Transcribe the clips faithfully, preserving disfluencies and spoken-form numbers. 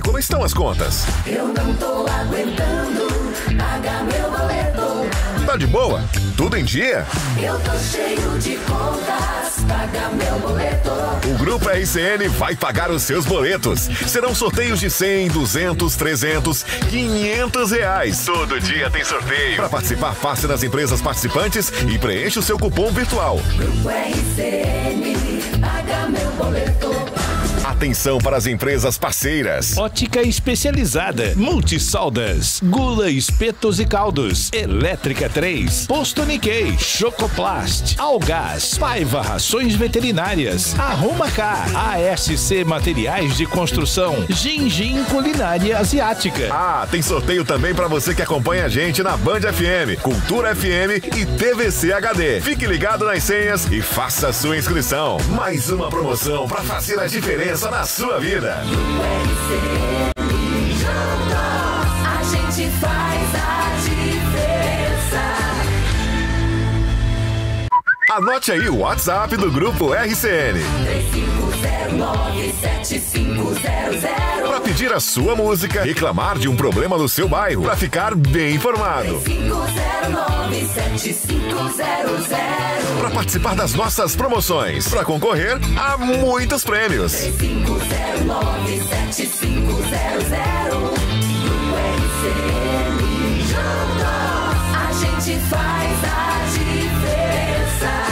aí, como estão as contas? Eu não tô aguentando pagar meu boleto. Tá de boa? Tudo em dia? Eu tô cheio de contas, paga meu boleto. O Grupo R C N vai pagar os seus boletos. Serão sorteios de cem, duzentos, trezentos, quinhentos reais. Todo dia tem sorteio. Para participar, passe nas empresas participantes e preencha o seu cupom virtual. Grupo R C N, paga meu boleto. Atenção para as empresas parceiras. Ótica especializada, Multisoldas, Gula Espetos e Caldos, Elétrica três, Posto Nikkei, Chocoplast, Algás, Paiva Rações Veterinárias, Arruma Cá, A S C Materiais de Construção, Gingin Culinária Asiática. Ah, tem sorteio também para você que acompanha a gente na Band F M, Cultura F M e T V C H D. Fique ligado nas senhas e faça a sua inscrição. Mais uma promoção para fazer a diferença na sua vida. No R C N juntos, a gente faz a diferença. Anote aí o WhatsApp do Grupo R C N. três cinco zero nove sete cinco zero zero. Para pedir a sua música, reclamar de um problema no seu bairro, para ficar bem informado. três cinco zero nove sete cinco zero zero. Para participar das nossas promoções, para concorrer a muitos prêmios. três cinco zero nove sete cinco zero zero. No R C N juntos, a gente faz a diferença.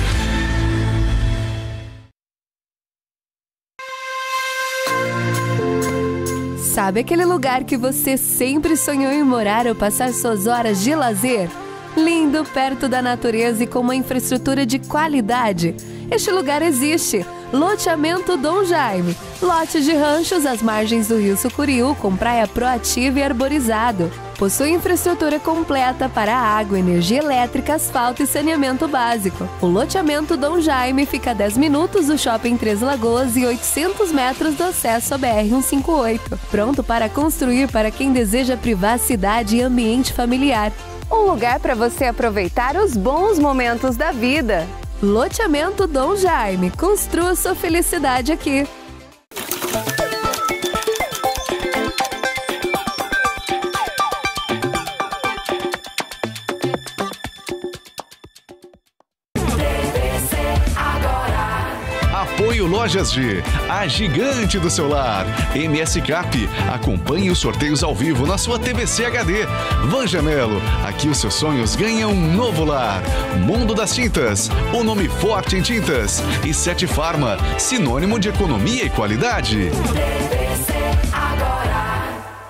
Sabe aquele lugar que você sempre sonhou em morar ou passar suas horas de lazer? Lindo, perto da natureza e com uma infraestrutura de qualidade. Este lugar existe. Loteamento Dom Jaime. Lote de ranchos às margens do Rio Sucuriú com praia proativa e arborizado. Possui infraestrutura completa para água, energia elétrica, asfalto e saneamento básico. O loteamento Dom Jaime fica a dez minutos do Shopping Três Lagoas e oitocentos metros do acesso à B R cento e cinquenta e oito. Pronto para construir para quem deseja privacidade e ambiente familiar. Um lugar para você aproveitar os bons momentos da vida. Loteamento Dom Jaime. Construa sua felicidade aqui. Apoio Lojas G, a gigante do seu lar. M S Cap, acompanhe os sorteios ao vivo na sua T V C H D. Vanjamelo, aqui os seus sonhos ganham um novo lar. Mundo das Tintas, o nome forte em tintas. E Sete Farma, sinônimo de economia e qualidade. T V C agora.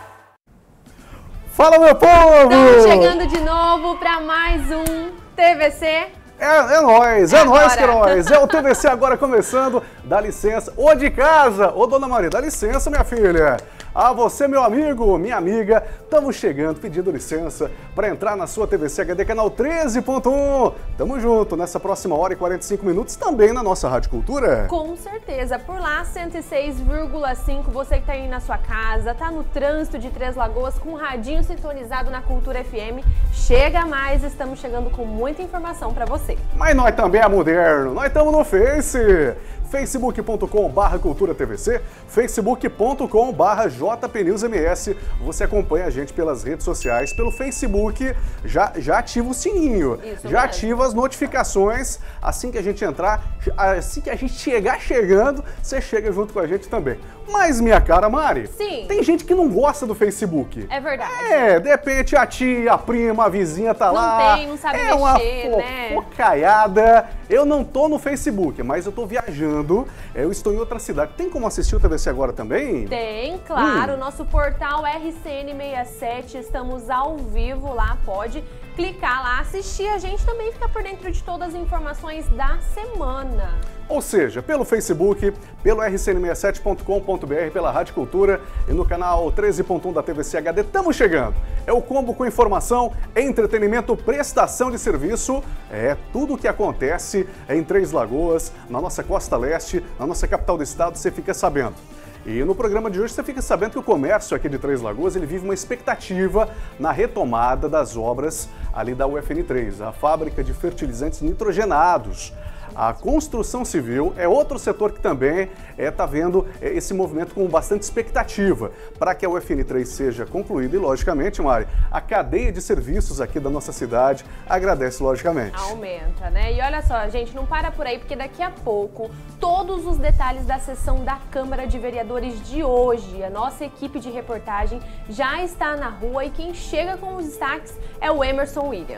Fala, meu povo! Estamos chegando de novo para mais um T V C. É, é nóis, é Agora. nóis que é nóis. É o T V C agora começando. Dá licença. Ô de casa, ô dona Maria, dá licença, minha filha. A você, meu amigo, minha amiga, estamos chegando, pedindo licença para entrar na sua T V C H D canal treze ponto um. Tamo junto nessa próxima hora e quarenta e cinco minutos também na nossa Rádio Cultura. Com certeza, por lá cento e seis vírgula cinco, você que tá aí na sua casa, tá no trânsito de Três Lagoas com o radinho sintonizado na Cultura F M, chega mais, estamos chegando com muita informação para você. Mas nós também é moderno, nós estamos no Face. facebook ponto com barra cultura T V C, facebook ponto com barra J P News M S. Você acompanha a gente pelas redes sociais, pelo Facebook, já, já ativa o sininho, Isso já mesmo. ativa as notificações. Assim que a gente entrar, assim que a gente chegar chegando, você chega junto com a gente também. Mas, minha cara Mari, Sim. tem gente que não gosta do Facebook. É verdade. É, de repente a tia, a prima, a vizinha tá Não lá. tem, não sabe é uma mexer, né? fofocaiada. Eu não tô no Facebook, mas eu tô viajando. Eu estou em outra cidade. Tem como assistir o T V C agora também? Tem, claro, nosso portal R C N sessenta e sete, estamos ao vivo lá, pode clicar lá, assistir a gente também, fica por dentro de todas as informações da semana. Ou seja, pelo Facebook, pelo R C N sessenta e sete ponto com ponto B R, pela Rádio Cultura e no canal treze ponto um da T V C H D. Estamos chegando! É o combo com informação, entretenimento, prestação de serviço. É tudo o que acontece em Três Lagoas, na nossa costa leste, na nossa capital do estado, você fica sabendo. E no programa de hoje você fica sabendo que o comércio aqui de Três Lagoas ele vive uma expectativa na retomada das obras ali da U F N três, a fábrica de fertilizantes nitrogenados. A construção civil é outro setor que também está vendo é, esse movimento com bastante expectativa para que a U F N três seja concluída e, logicamente, Mari, a cadeia de serviços aqui da nossa cidade agradece, logicamente. Aumenta, né? E olha só, gente, não para por aí, porque daqui a pouco todos os detalhes da sessão da Câmara de Vereadores de hoje, a nossa equipe de reportagem já está na rua e quem chega com os destaques é o Emerson William.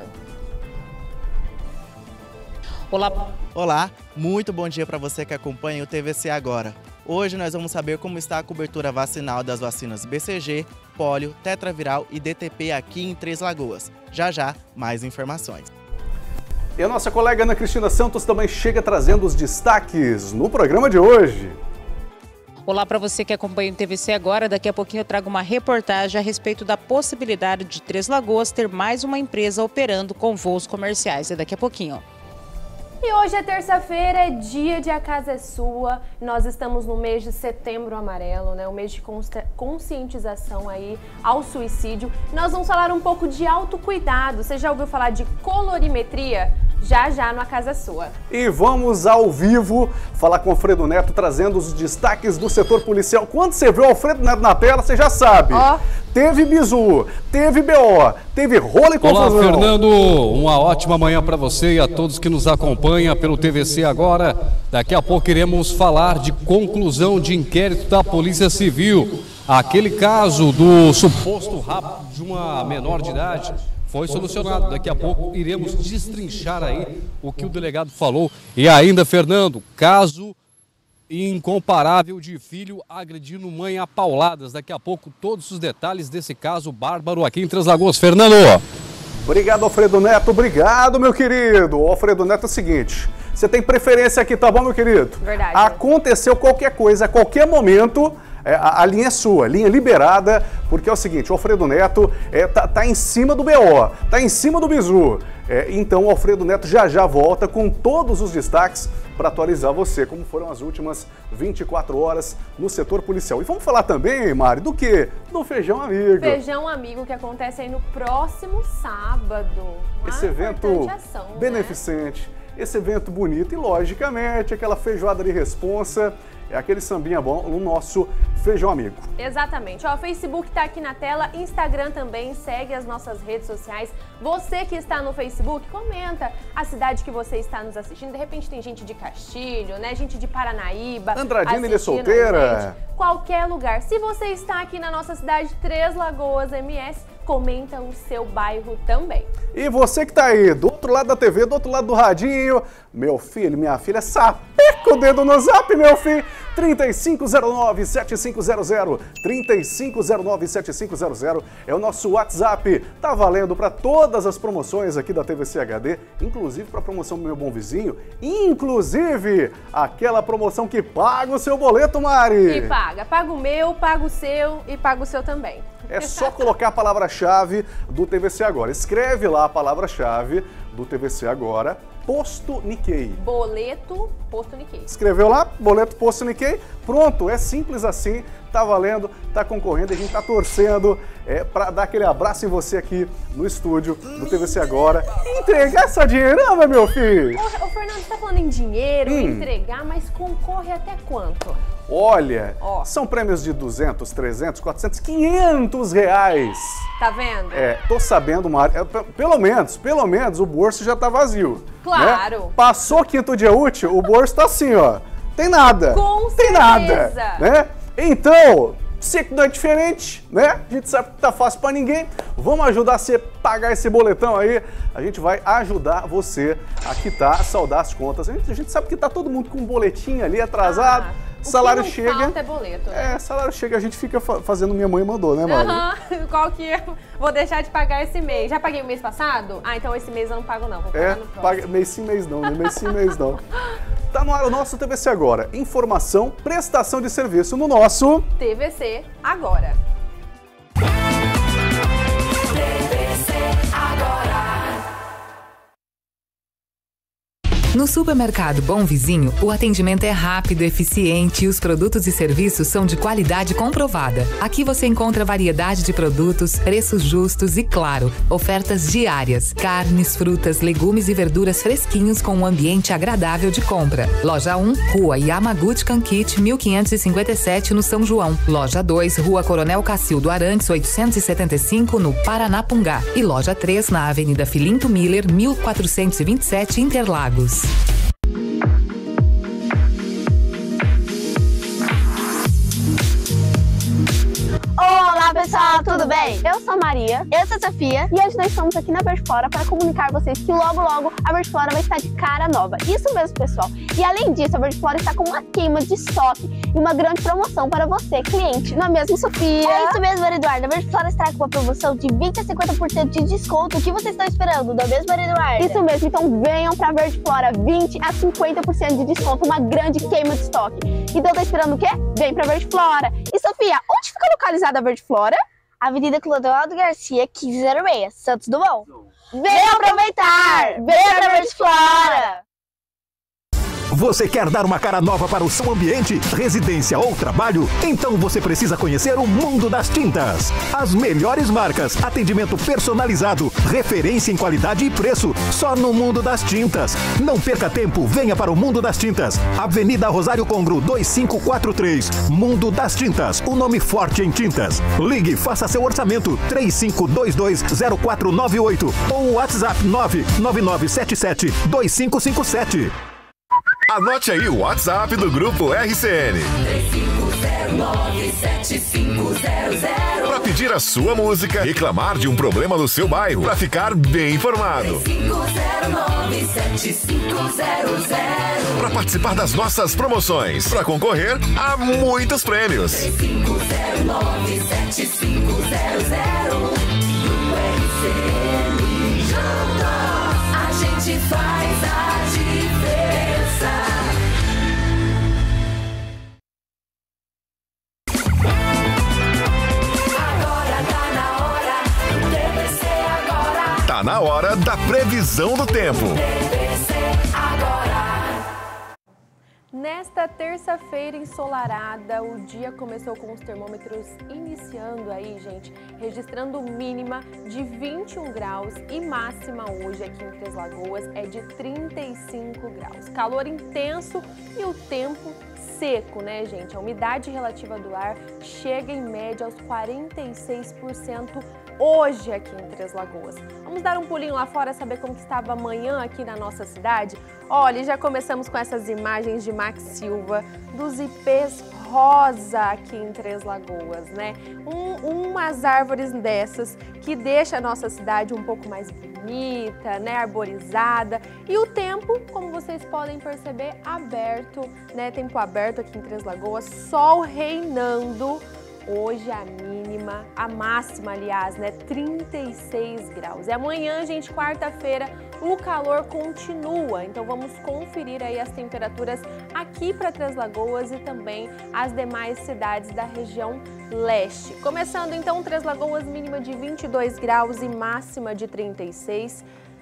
Olá. Olá, muito bom dia para você que acompanha o T V C Agora. Hoje nós vamos saber como está a cobertura vacinal das vacinas B C G, pólio, tetraviral e D T P aqui em Três Lagoas. Já já, mais informações. E a nossa colega Ana Cristina Santos também chega trazendo os destaques no programa de hoje. Olá para você que acompanha o T V C Agora, daqui a pouquinho eu trago uma reportagem a respeito da possibilidade de Três Lagoas ter mais uma empresa operando com voos comerciais. É daqui a pouquinho. E hoje é terça-feira, é dia de A Casa é Sua. Nós estamos no mês de Setembro Amarelo, né? O mês de conscientização aí ao suicídio. Nós vamos falar um pouco de autocuidado. Você já ouviu falar de colorimetria? Já já no A Casa é Sua. E vamos ao vivo falar com o Alfredo Neto, trazendo os destaques do setor policial. Quando você vê o Alfredo Neto na tela, você já sabe. Ó. Teve bizu, teve B O, teve rolo e confusão. Olá, Fernando. Uma ótima manhã para você e a todos que nos acompanham pelo T V C Agora. Daqui a pouco iremos falar de conclusão de inquérito da Polícia Civil. Aquele caso do suposto rapto de uma menor de idade foi solucionado. Daqui a pouco iremos destrinchar aí o que o delegado falou. E ainda, Fernando, caso incomparável de filho agredindo mãe a pauladas. Daqui a pouco todos os detalhes desse caso bárbaro aqui em Três Lagoas. Fernando! Obrigado, Alfredo Neto. Obrigado, meu querido. O Alfredo Neto é o seguinte, você tem preferência aqui, tá bom, meu querido? Verdade. Aconteceu qualquer coisa, a qualquer momento, é, a, a linha é sua, linha liberada, porque é o seguinte, o Alfredo Neto é, tá, tá em cima do B O, tá em cima do bizu. É, então o Alfredo Neto já já volta com todos os destaques para atualizar você, como foram as últimas vinte e quatro horas no setor policial. E vamos falar também, Mari, do quê? Do Feijão Amigo. Feijão Amigo que acontece aí no próximo sábado. Uma Esse evento ação, beneficente, né? Esse evento bonito e, logicamente, aquela feijoada de responsa, é aquele sambinha bom no nosso Feijão Amigo. Exatamente. Ó, o Facebook tá aqui na tela, Instagram também, segue as nossas redes sociais. Você que está no Facebook, comenta a cidade que você está nos assistindo. De repente tem gente de Castilho, né? Gente de Paranaíba. Andradina, Ilha Solteira. Qualquer lugar. Se você está aqui na nossa cidade, Três Lagoas M S, comenta o seu bairro também. E você que tá aí, do outro lado da T V, do outro lado do radinho, meu filho, minha filha, sapeca o dedo no zap, meu filho, trinta e cinco zero nove, sete cinco zero zero, trinta e cinco zero nove, sete cinco zero zero é o nosso WhatsApp, tá valendo para todas as promoções aqui da T V C H D, inclusive para a promoção do Meu Bom Vizinho, inclusive aquela promoção que paga o seu boleto, Mari. Que paga, paga o meu, paga o seu e paga o seu também. É só colocar a palavra-chave do T V C Agora. Escreve lá a palavra-chave do T V C Agora, Posto Nikkei. Boleto Posto Nikkei. Escreveu lá, boleto Posto Nikkei. Pronto, é simples assim, tá valendo, tá concorrendo e a gente tá torcendo é, para dar aquele abraço em você aqui no estúdio do T V C Agora. Entregar essa dinheirama, meu filho! Ô, ô Fernando, você tá falando em dinheiro, hum. entregar, mas concorre até quanto? Olha, oh. são prêmios de duzentos, trezentos, quatrocentos, quinhentos reais. Tá vendo? É, tô sabendo, Mari, é, pelo menos, pelo menos o bolso já tá vazio. Claro. Né? Passou o quinto dia útil, o bolso tá assim, ó. Tem nada. Com Tem certeza. nada, né? Então, você que não é diferente, né? A gente sabe que tá fácil pra ninguém. Vamos ajudar você a pagar esse boletão aí. A gente vai ajudar você a quitar, a saldar as contas. A gente, a gente sabe que tá todo mundo com um boletim ali atrasado. Ah. Salário o que não chega. falta é boleto, né? É, salário chega, a gente fica fa fazendo minha mãe mandou, né, Mari? Uhum. Qual que eu vou deixar de pagar esse mês? Já paguei o mês passado? Ah, então esse mês eu não pago não, vou pagar é, no próximo. Paga, mês sim, mês não, né? Mês sim, mês não. Tá no ar o nosso T V C Agora. Informação, prestação de serviço no nosso T V C Agora. T V C Agora. No supermercado Bom Vizinho, o atendimento é rápido, eficiente e os produtos e serviços são de qualidade comprovada. Aqui você encontra variedade de produtos, preços justos e, claro, ofertas diárias. Carnes, frutas, legumes e verduras fresquinhos com um ambiente agradável de compra. Loja um, Rua Yamaguchi Kankit, mil quinhentos e cinquenta e sete, no São João. Loja dois, Rua Coronel Cacildo Arantes, oitocentos e setenta e cinco, no Paranapungá. E loja três, na Avenida Filinto Miller, mil quatrocentos e vinte e sete, Interlagos. Olá pessoal, tudo bem? Eu sou a Maria, eu sou a Sofia e hoje nós estamos aqui na Verdiflora para comunicar a vocês que logo logo a Verdiflora vai estar de cara nova. Isso mesmo, pessoal. E além disso, a Verdiflora está com uma queima de estoque e uma grande promoção para você, cliente. Não é mesmo, Sofia? É isso mesmo, Maria Eduarda. A Verdiflora está com uma promoção de vinte a cinquenta por cento de desconto. O que vocês estão esperando? Não é mesmo, Maria Eduarda? Isso mesmo. Então venham para a Verdiflora, vinte a cinquenta por cento de desconto, uma grande queima de estoque. Então tá esperando o quê? Vem para a Verdiflora. E Sofia, onde fica localizada a Verdiflora? Avenida Clodoaldo Garcia, quinze zero seis, Santos Dumont. Venha aproveitar! Venha pra Verdiflora! Você quer dar uma cara nova para o seu ambiente, residência ou trabalho? Então você precisa conhecer o Mundo das Tintas. As melhores marcas, atendimento personalizado, referência em qualidade e preço, só no Mundo das Tintas. Não perca tempo, venha para o Mundo das Tintas. Avenida Rosário Congro, dois cinco quatro três. Mundo das Tintas, o nome forte em tintas. Ligue, faça seu orçamento, três cinco dois dois zero quatro nove oito ou WhatsApp nove nove nove sete sete dois cinco cinco sete. Anote aí o WhatsApp do Grupo R C N. três cinco zero nove sete cinco zero zero. Para pedir a sua música, reclamar de um problema no seu bairro, para ficar bem informado. três cinco zero nove sete cinco zero zero. Para participar das nossas promoções, para concorrer a muitos prêmios. três cinco zero nove sete cinco zero zero. Grupo R C N, juntos a gente faz a diferença. Tá na hora da previsão do tempo. Nesta terça-feira ensolarada, o dia começou com os termômetros iniciando aí, gente, registrando mínima de vinte e um graus e máxima hoje aqui em Três Lagoas é de trinta e cinco graus. Calor intenso e o tempo seco, né, gente? A umidade relativa do ar chega em média aos quarenta e seis por cento hoje aqui em Três Lagoas. Vamos dar um pulinho lá fora, saber como que estava amanhã aqui na nossa cidade? Olha, já começamos com essas imagens de Max Silva, dos ipês rosa aqui em Três Lagoas, né? Um, umas árvores dessas que deixa a nossa cidade um pouco mais bonita, né? Arborizada. E o tempo, como vocês podem perceber, aberto, né? Tempo aberto aqui em Três Lagoas, sol reinando. Hoje a mínima, a máxima, aliás, né, trinta e seis graus. E amanhã, gente, quarta-feira, o calor continua. Então vamos conferir aí as temperaturas aqui para Três Lagoas e também as demais cidades da região leste. Começando então, Três Lagoas, mínima de vinte e dois graus e máxima de trinta e seis.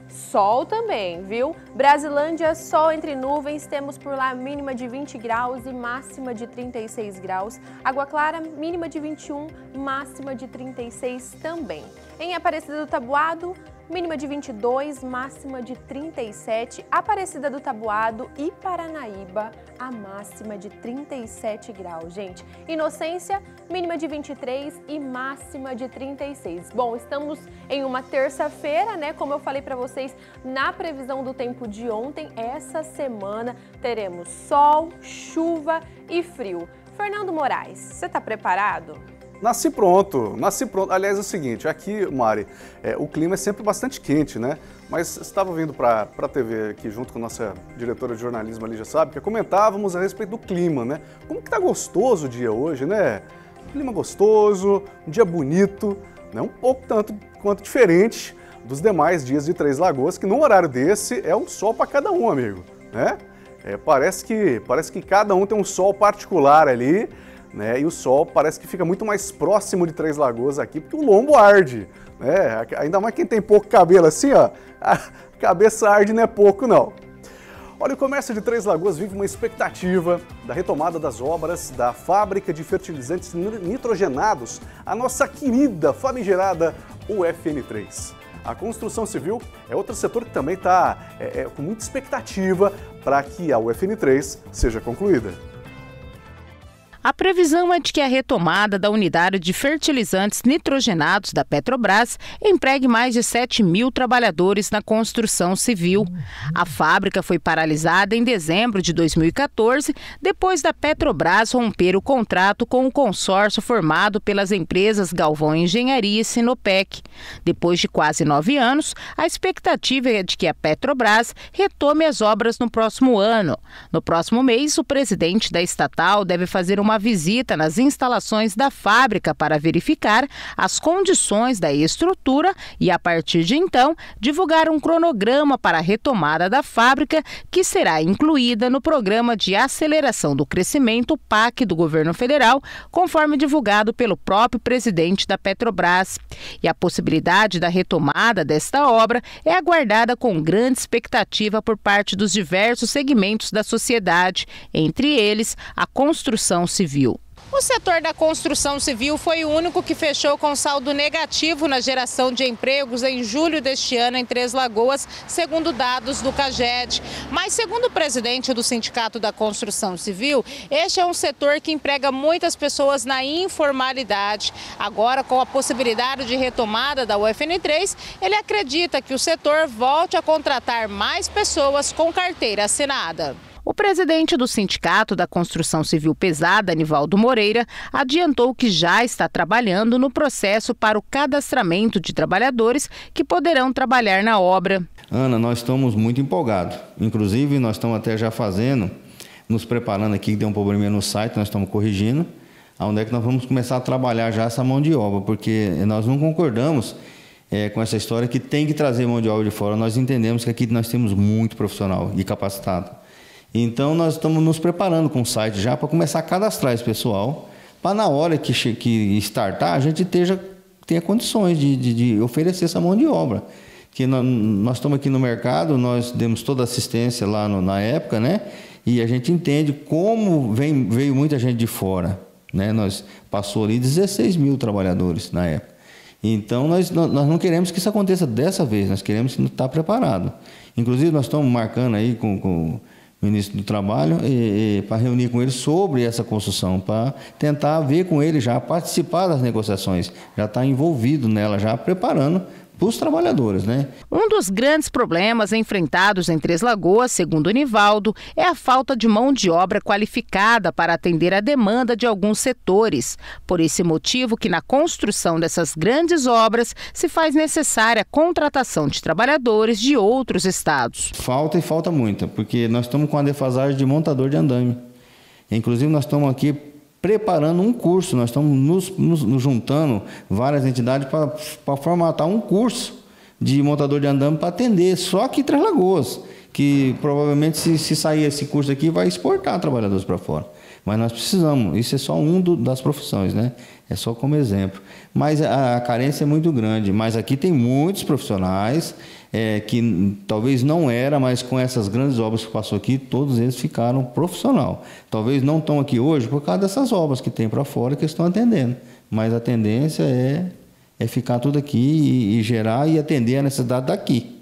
Sol também, viu? Brasilândia, sol entre nuvens, temos por lá mínima de vinte graus e máxima de trinta e seis graus. Água Clara, mínima de vinte e um, máxima de trinta e seis também. Em Aparecida do Taboado, mínima de vinte e dois, máxima de trinta e sete. Aparecida do Taboado e Paranaíba, a máxima de trinta e sete graus, gente. Inocência, mínima de vinte e três e máxima de trinta e seis. Bom, estamos em uma terça-feira, né? Como eu falei para vocês na previsão do tempo de ontem, essa semana teremos sol, chuva e frio. Fernando Moraes, você está preparado? Nasci pronto, nasci pronto. Aliás, é o seguinte, aqui, Mari, é, o clima é sempre bastante quente, né? Mas estava vindo para a T V aqui junto com a nossa diretora de jornalismo ali, já sabe, que comentávamos a respeito do clima, né? Como que tá gostoso o dia hoje, né? Um clima gostoso, um dia bonito, né? Um pouco tanto quanto diferente dos demais dias de Três Lagoas, que num horário desse é um sol para cada um, amigo, né? É, parece que, parece que cada um tem um sol particular ali, né? E o sol parece que fica muito mais próximo de Três Lagoas aqui, porque o lombo arde, né? Ainda mais quem tem pouco cabelo assim, ó, a cabeça arde não é pouco não. Olha, o comércio de Três Lagoas vive uma expectativa da retomada das obras da fábrica de fertilizantes nitrogenados, a nossa querida, famigerada U F N três. A construção civil é outro setor que também está é, é, com muita expectativa para que a U F N três seja concluída. A previsão é de que a retomada da unidade de fertilizantes nitrogenados da Petrobras empregue mais de sete mil trabalhadores na construção civil. A fábrica foi paralisada em dezembro de dois mil e quatorze, depois da Petrobras romper o contrato com o consórcio formado pelas empresas Galvão Engenharia e Sinopec. Depois de quase nove anos, a expectativa é de que a Petrobras retome as obras no próximo ano. No próximo mês, o presidente da estatal deve fazer uma Uma visita nas instalações da fábrica para verificar as condições da estrutura e, a partir de então, divulgar um cronograma para a retomada da fábrica, que será incluída no Programa de Aceleração do Crescimento P A C do governo federal, conforme divulgado pelo próprio presidente da Petrobras. E a possibilidade da retomada desta obra é aguardada com grande expectativa por parte dos diversos segmentos da sociedade, entre eles a construção civil. Civil. O setor da construção civil foi o único que fechou com saldo negativo na geração de empregos em julho deste ano em Três Lagoas, segundo dados do CAGED. Mas, segundo o presidente do Sindicato da Construção Civil, este é um setor que emprega muitas pessoas na informalidade. Agora, com a possibilidade de retomada da U F N três, ele acredita que o setor volte a contratar mais pessoas com carteira assinada. O presidente do Sindicato da Construção Civil Pesada, Anivaldo Moreira, adiantou que já está trabalhando no processo para o cadastramento de trabalhadores que poderão trabalhar na obra. Ana, nós estamos muito empolgados. Inclusive, nós estamos até já fazendo, nos preparando aqui, que deu um probleminha no site, nós estamos corrigindo, onde é que nós vamos começar a trabalhar já essa mão de obra, porque nós não concordamos é, com essa história que tem que trazer mão de obra de fora. Nós entendemos que aqui nós temos muito profissional e capacitado. Então, nós estamos nos preparando com o site já para começar a cadastrar esse pessoal, para na hora que, que startar, a gente esteja, tenha condições de, de, de oferecer essa mão de obra. Que nós, nós estamos aqui no mercado, nós demos toda a assistência lá no, na época, né? E a gente entende como vem, veio muita gente de fora, né? Nós passou ali dezesseis mil trabalhadores na época. Então, nós, nós não queremos que isso aconteça dessa vez, nós queremos estar preparado. Inclusive, nós estamos marcando aí com... com ministro do Trabalho, para reunir com ele sobre essa construção, para tentar ver com ele já, participar das negociações, já estar envolvido nela, já preparando para os trabalhadores, né? Um dos grandes problemas enfrentados em Três Lagoas, segundo o Anivaldo, é a falta de mão de obra qualificada para atender a demanda de alguns setores. Por esse motivo que na construção dessas grandes obras se faz necessária a contratação de trabalhadores de outros estados. Falta e falta muita, porque nós estamos com a defasagem de montador de andame. Inclusive nós estamos aqui preparando um curso, nós estamos nos, nos, nos juntando várias entidades para formatar um curso de montador de andame para atender só aqui em Três Lagoas, que provavelmente se, se sair esse curso aqui vai exportar trabalhadores para fora. Mas nós precisamos, isso é só um do, das profissões, né? É só como exemplo. Mas a, a carência é muito grande, mas aqui tem muitos profissionais é, que talvez não era, mas com essas grandes obras que passou aqui, todos eles ficaram profissional. Talvez não estão aqui hoje por causa dessas obras que tem para fora que estão atendendo. Mas a tendência é, é ficar tudo aqui e, e gerar e atender a necessidade daqui.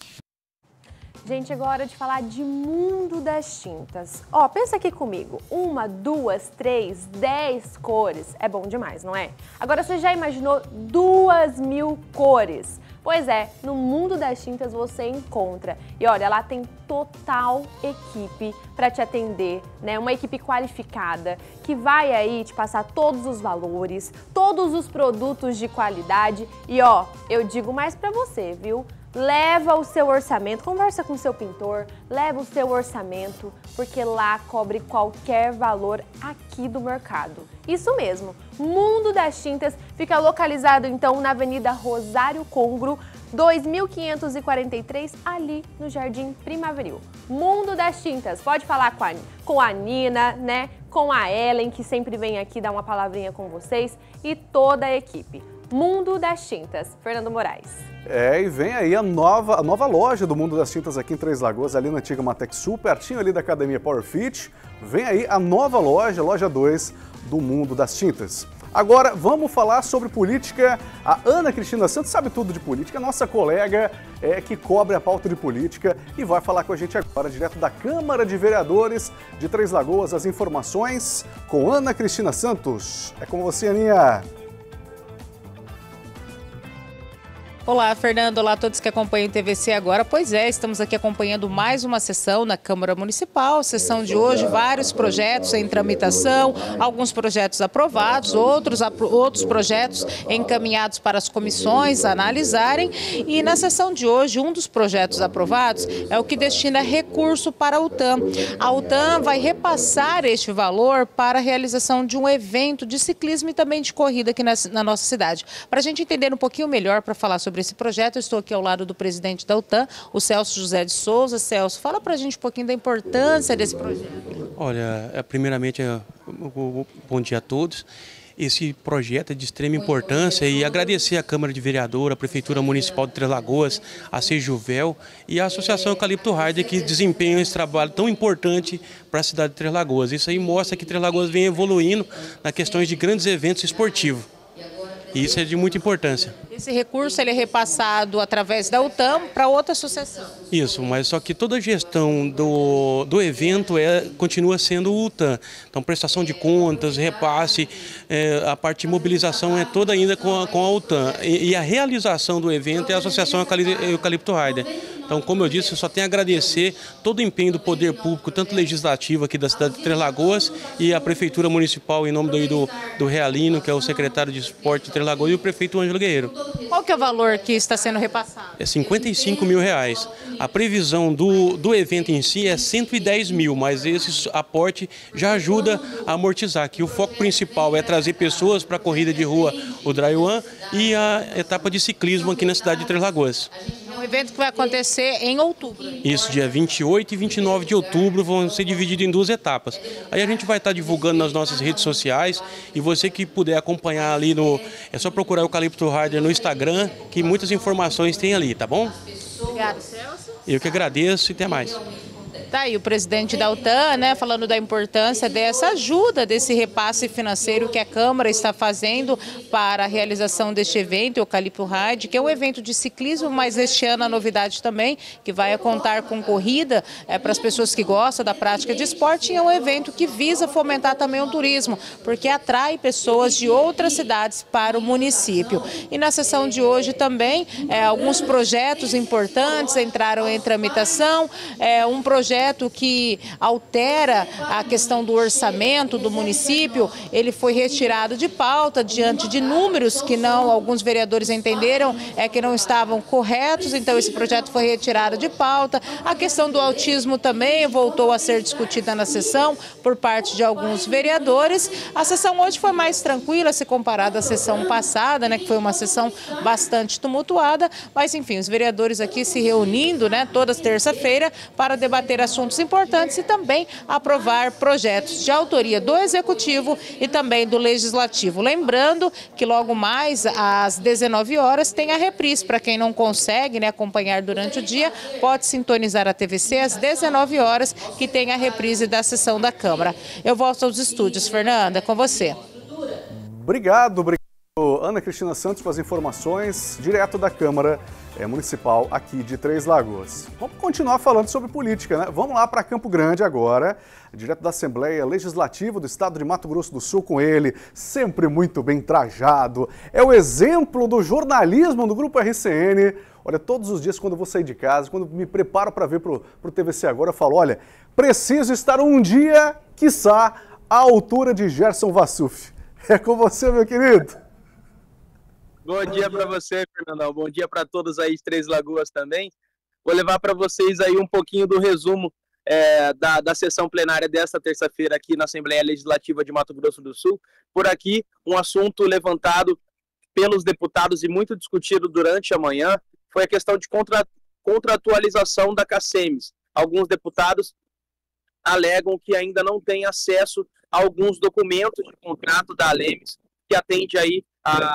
Gente, agora é hora de falar de mundo das tintas. Ó, pensa aqui comigo. Uma, duas, três, dez cores. É bom demais, não é? Agora, você já imaginou duas mil cores? Pois é, no mundo das tintas você encontra. E olha, lá tem total equipe para te atender, né? Uma equipe qualificada que vai aí te passar todos os valores, todos os produtos de qualidade. E ó, eu digo mais para você, viu? Leva o seu orçamento, conversa com o seu pintor, leva o seu orçamento, porque lá cobre qualquer valor aqui do mercado. Isso mesmo, Mundo das Tintas fica localizado então na Avenida Rosário Congro, dois mil quinhentos e quarenta e três, ali no Jardim Primaveril. Mundo das Tintas, pode falar com a, com a Nina, né? Com a Ellen, que sempre vem aqui dar uma palavrinha com vocês, e toda a equipe. Mundo das Tintas. Fernando Moraes. É, e vem aí a nova, a nova loja do Mundo das Tintas aqui em Três Lagoas, ali na antiga Matex Sul, pertinho ali da Academia Powerfit. Vem aí a nova loja, loja dois do Mundo das Tintas. Agora, vamos falar sobre política. A Ana Cristina Santos sabe tudo de política, nossa colega é, que cobre a pauta de política e vai falar com a gente agora, direto da Câmara de Vereadores de Três Lagoas, as informações com Ana Cristina Santos. É com você, Aninha. Olá, Fernando. Olá a todos que acompanham o T V C agora. Pois é, estamos aqui acompanhando mais uma sessão na Câmara Municipal. Sessão de hoje, vários projetos em tramitação, alguns projetos aprovados, outros, outros projetos encaminhados para as comissões analisarem. E na sessão de hoje, um dos projetos aprovados é o que destina recurso para a U T A M. A U T A M vai repassar este valor para a realização de um evento de ciclismo e também de corrida aqui na, na nossa cidade. Para a gente entender um pouquinho melhor, para falar sobre esse projeto, eu estou aqui ao lado do presidente da U T A M, o Celso José de Souza. Celso, fala para a gente um pouquinho da importância desse projeto. Olha, primeiramente, bom dia a todos. Esse projeto é de extrema importância e agradecer à Câmara de Vereador, a Prefeitura Municipal de Três Lagoas, a Sejuvel e a Associação Eucalipto Rider, que desempenham esse trabalho tão importante para a cidade de Três Lagoas. Isso aí mostra que Três Lagoas vem evoluindo nas questões de grandes eventos esportivos. E isso é de muita importância. Esse recurso ele é repassado através da U T A M para outra associação. Isso, mas só que toda a gestão do, do evento é, continua sendo o U T A M. Então, prestação de contas, repasse, é, a parte de mobilização é toda ainda com a, com a U T A M. E, e a realização do evento é a Associação Eucalipto Rider. Então, como eu disse, eu só tenho a agradecer todo o empenho do poder público, tanto legislativo aqui da cidade de Três Lagoas e a Prefeitura Municipal, em nome do, do, do Realino, que é o secretário de Esporte de Três Lagoas, e o prefeito Ângelo Guerreiro. Qual que é o valor que está sendo repassado? É cinquenta e cinco mil reais. A previsão do, do evento em si é cento e dez mil, mas esse aporte já ajuda a amortizar, que o foco principal é trazer pessoas para a corrida de rua, o Dry One, e a etapa de ciclismo aqui na cidade de Três Lagoas. É um evento que vai acontecer em outubro. Isso, dia vinte e oito e vinte e nove de outubro, vão ser divididos em duas etapas. Aí a gente vai estar divulgando nas nossas redes sociais e você que puder acompanhar ali, no, é só procurar o Eucalipto Rider no Instagram, que muitas informações tem ali, tá bom? Obrigado, Celso. Eu que agradeço e até mais. Tá aí o presidente da U T A M, né, falando da importância dessa ajuda, desse repasse financeiro que a Câmara está fazendo para a realização deste evento, o Eucalipto Rider, que é um evento de ciclismo, mas este ano a novidade também, que vai contar com corrida é, para as pessoas que gostam da prática de esporte, e é um evento que visa fomentar também o turismo, porque atrai pessoas de outras cidades para o município. E na sessão de hoje também, é, alguns projetos importantes entraram em tramitação, é, um projeto que altera a questão do orçamento do município, ele foi retirado de pauta diante de números que não, alguns vereadores entenderam é que não estavam corretos, então esse projeto foi retirado de pauta. A questão do autismo também voltou a ser discutida na sessão por parte de alguns vereadores. A sessão hoje foi mais tranquila se comparada à sessão passada, né, que foi uma sessão bastante tumultuada, mas enfim, os vereadores aqui se reunindo, né, toda terça-feira para debater assuntos importantes e também aprovar projetos de autoria do Executivo e também do Legislativo. Lembrando que logo mais às dezenove horas tem a reprise. Para quem não consegue, né, acompanhar durante o dia, pode sintonizar a T V C às dezenove horas, que tem a reprise da sessão da Câmara. Eu volto aos estúdios. Fernanda, com você. Obrigado, obrigado, Ana Cristina Santos, com as informações direto da Câmara É municipal aqui de Três Lagoas. Vamos continuar falando sobre política, né? Vamos lá para Campo Grande agora, direto da Assembleia Legislativa do Estado de Mato Grosso do Sul, com ele, sempre muito bem trajado. É o exemplo do jornalismo do Grupo R C N. Olha, todos os dias quando eu vou sair de casa, quando me preparo para ver para o T V C agora, eu falo, olha, preciso estar um dia, quiçá, à altura de Gerson Vassuf. É com você, meu querido. Bom dia para você, Fernandão. Bom dia para todos aí de Três Lagoas também. Vou levar para vocês aí um pouquinho do resumo é, da, da sessão plenária desta terça-feira aqui na Assembleia Legislativa de Mato Grosso do Sul. Por aqui, um assunto levantado pelos deputados e muito discutido durante a manhã foi a questão de contra, contratualização da CACEMES. Alguns deputados alegam que ainda não têm acesso a alguns documentos de contrato da Alemes, que atende aí a... a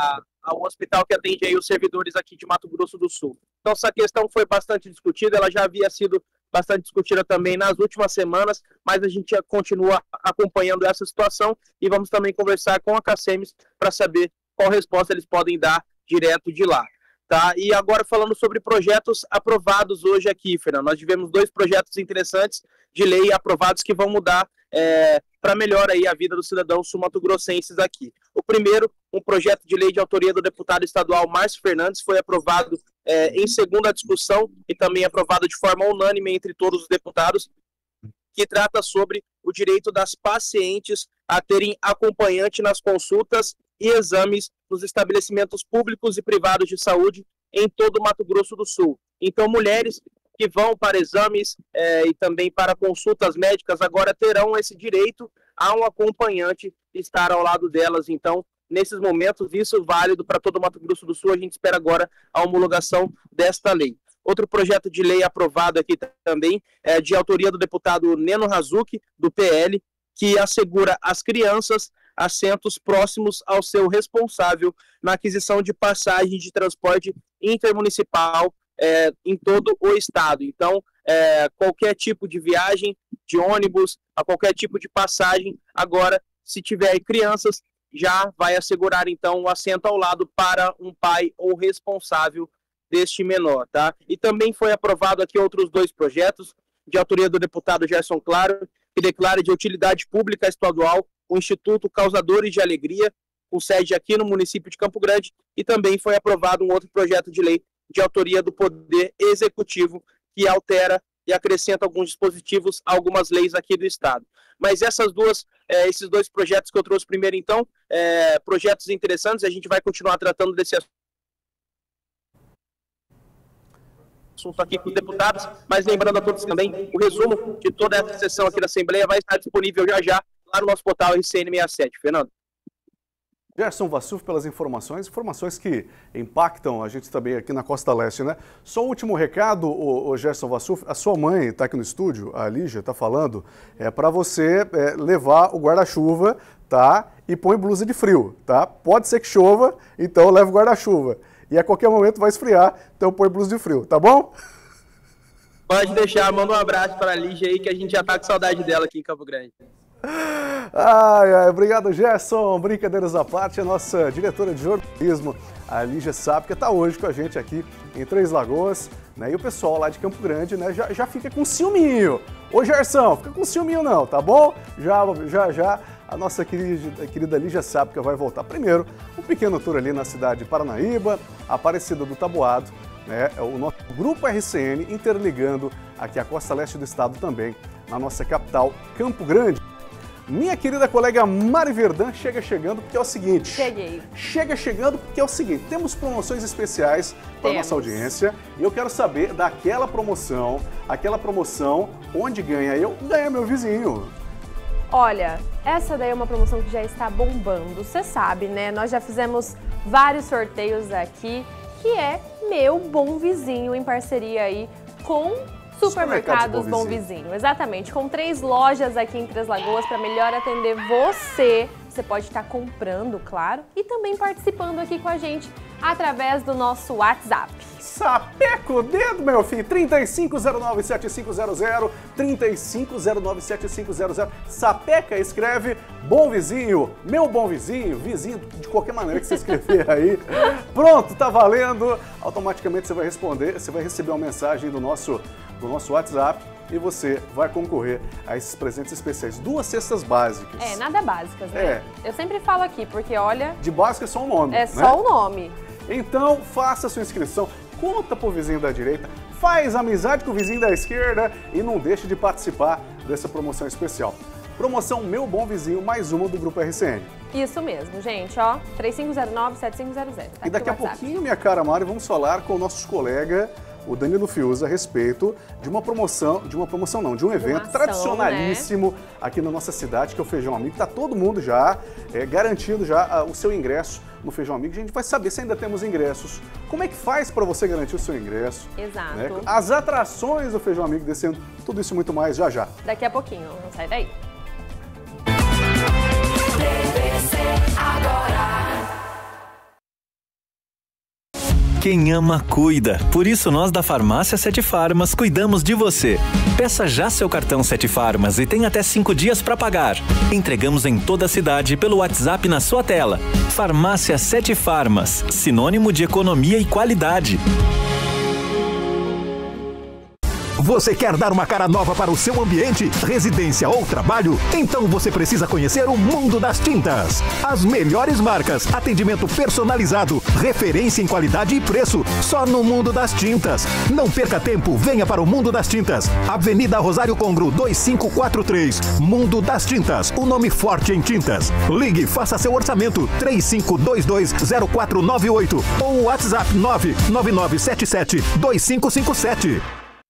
ao hospital que atende aí os servidores aqui de Mato Grosso do Sul. Então essa questão foi bastante discutida, ela já havia sido bastante discutida também nas últimas semanas, mas a gente continua acompanhando essa situação e vamos também conversar com a Cacemes para saber qual resposta eles podem dar direto de lá. Tá? E agora falando sobre projetos aprovados hoje aqui, Fernando, nós tivemos dois projetos interessantes de lei aprovados que vão mudar é, para melhor aí a vida dos cidadãos sul-mato-grossenses aqui. O primeiro, um projeto de lei de autoria do deputado estadual Márcio Fernandes, foi aprovado é, em segunda discussão e também aprovado de forma unânime entre todos os deputados, que trata sobre o direito das pacientes a terem acompanhante nas consultas e exames nos estabelecimentos públicos e privados de saúde em todo o Mato Grosso do Sul. Então, mulheres que vão para exames é, e também para consultas médicas agora terão esse direito a um acompanhante estar ao lado delas. Então, nesses momentos, isso válido para todo o Mato Grosso do Sul. A gente espera agora a homologação desta lei. Outro projeto de lei aprovado aqui também é de autoria do deputado Neno Razuki, do P L, que assegura às crianças assentos próximos ao seu responsável na aquisição de passagem de transporte intermunicipal é, em todo o estado. Então, é, qualquer tipo de viagem, de ônibus, a qualquer tipo de passagem, agora, se tiver crianças, já vai assegurar, então, o assento ao lado para um pai ou responsável deste menor, tá? E também foi aprovado aqui outros dois projetos, de autoria do deputado Gerson Claro, que declara de utilidade pública estadual o Instituto Causadores de Alegria, com sede aqui no município de Campo Grande, e também foi aprovado um outro projeto de lei de autoria do Poder Executivo, que altera e acrescenta alguns dispositivos a algumas leis aqui do estado. Mas essas duas, é, esses dois projetos que eu trouxe primeiro, então, é, projetos interessantes, a gente vai continuar tratando desse assunto aqui com os deputados, mas lembrando a todos também, o resumo de toda essa sessão aqui da Assembleia vai estar disponível já já lá no nosso portal R C N sessenta e sete. Fernando. Gerson Vassuf pelas informações, informações que impactam a gente também aqui na Costa Leste, né? Só o último recado, o, o Gerson Vassuf, a sua mãe está aqui no estúdio, a Lígia está falando, é para você é, levar o guarda-chuva, tá? E põe blusa de frio, tá? Pode ser que chova, então leva o guarda-chuva. E a qualquer momento vai esfriar, então põe blusa de frio, tá bom? Pode deixar, manda um abraço para a Lígia aí, que a gente já tá com saudade dela aqui em Campo Grande. Ai, ai, obrigado, Gerson. Brincadeiras à parte, a nossa diretora de jornalismo, a Lígia Sápica, está hoje com a gente aqui em Três Lagoas, né? E o pessoal lá de Campo Grande, né, já, já fica com ciúminho. Ô, Gerson, fica com ciúminho não, tá bom? Já, já, já a nossa querida, querida Lígia Sápica vai voltar. Primeiro, um pequeno tour ali na cidade de Paranaíba, Aparecida do Taboado, né? O nosso Grupo R C N interligando aqui a costa leste do estado também, na nossa capital, Campo Grande. Minha querida colega Mari Verdun chega chegando porque é o seguinte... Cheguei. Chega chegando porque é o seguinte, temos promoções especiais para a nossa audiência e eu quero saber daquela promoção, aquela promoção onde ganha eu, ganha meu vizinho. Olha, essa daí é uma promoção que já está bombando, você sabe, né? Nós já fizemos vários sorteios aqui, que é Meu Bom Vizinho, em parceria aí com... Supermercados Bom Vizinho. Bom Vizinho, exatamente. Com três lojas aqui em Três Lagoas para melhor atender você. Você pode estar comprando, claro, e também participando aqui com a gente através do nosso WhatsApp. Sapeca o dedo, meu filho. trinta e cinco zero nove sete cinco zero zero, trinta e cinco zero nove sete cinco zero zero. Sapeca escreve Bom Vizinho, meu bom vizinho, vizinho de qualquer maneira que você escrever aí. Pronto, tá valendo. Automaticamente você vai responder, você vai receber uma mensagem do nosso, do nosso WhatsApp e você vai concorrer a esses presentes especiais. Duas cestas básicas. É, nada básicas, né? É. Eu sempre falo aqui, porque olha... De básica é só o nome, É né? só o nome. Então, faça a sua inscrição, conta pro vizinho da direita, faz amizade com o vizinho da esquerda e não deixe de participar dessa promoção especial. Promoção Meu Bom Vizinho, mais uma do Grupo R C N. Isso mesmo, gente, ó, três cinco zero nove sete cinco zero zero. Tá e daqui a pouquinho, minha cara Mari, vamos falar com o nosso colega, o Danilo Fiuza, a respeito de uma promoção, de uma promoção não, de um evento ação, tradicionalíssimo, né? Aqui na nossa cidade, que é o Feijão Amigo. Tá todo mundo já é, garantindo já uh, o seu ingresso no Feijão Amigo. A gente vai saber se ainda temos ingressos. Como é que faz para você garantir o seu ingresso? Exato. Né? As atrações do Feijão Amigo descendo, tudo isso e muito mais já já. Daqui a pouquinho, não sai daí. T V C agora. Quem ama, cuida. Por isso, nós da Farmácia Sete Farmas cuidamos de você. Peça já seu cartão Sete Farmas e tem até cinco dias para pagar. Entregamos em toda a cidade pelo WhatsApp na sua tela. Farmácia Sete Farmas, sinônimo de economia e qualidade. Você quer dar uma cara nova para o seu ambiente, residência ou trabalho? Então você precisa conhecer o mundo das tintas. As melhores marcas, atendimento personalizado, referência em qualidade e preço, só no Mundo das Tintas. Não perca tempo, venha para o Mundo das Tintas. Avenida Rosário Congro, dois cinco quatro três. Mundo das Tintas, o nome forte em tintas. Ligue, faça seu orçamento, três cinco dois dois zero quatro nove oito ou WhatsApp nove nove nove sete sete dois cinco cinco sete.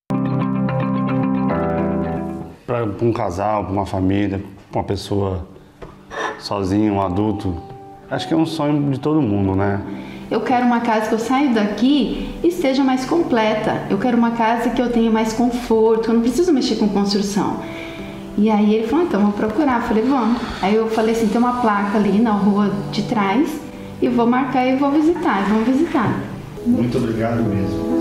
Para um casal, para uma família, para uma pessoa sozinha, um adulto, acho que é um sonho de todo mundo, né? Eu quero uma casa que eu saia daqui e esteja mais completa. Eu quero uma casa que eu tenha mais conforto, que eu não preciso mexer com construção. E aí ele falou, então vou procurar. Eu falei, vamos. Aí eu falei assim, tem uma placa ali na rua de trás e vou marcar e vou visitar. E vamos visitar. Muito obrigado mesmo.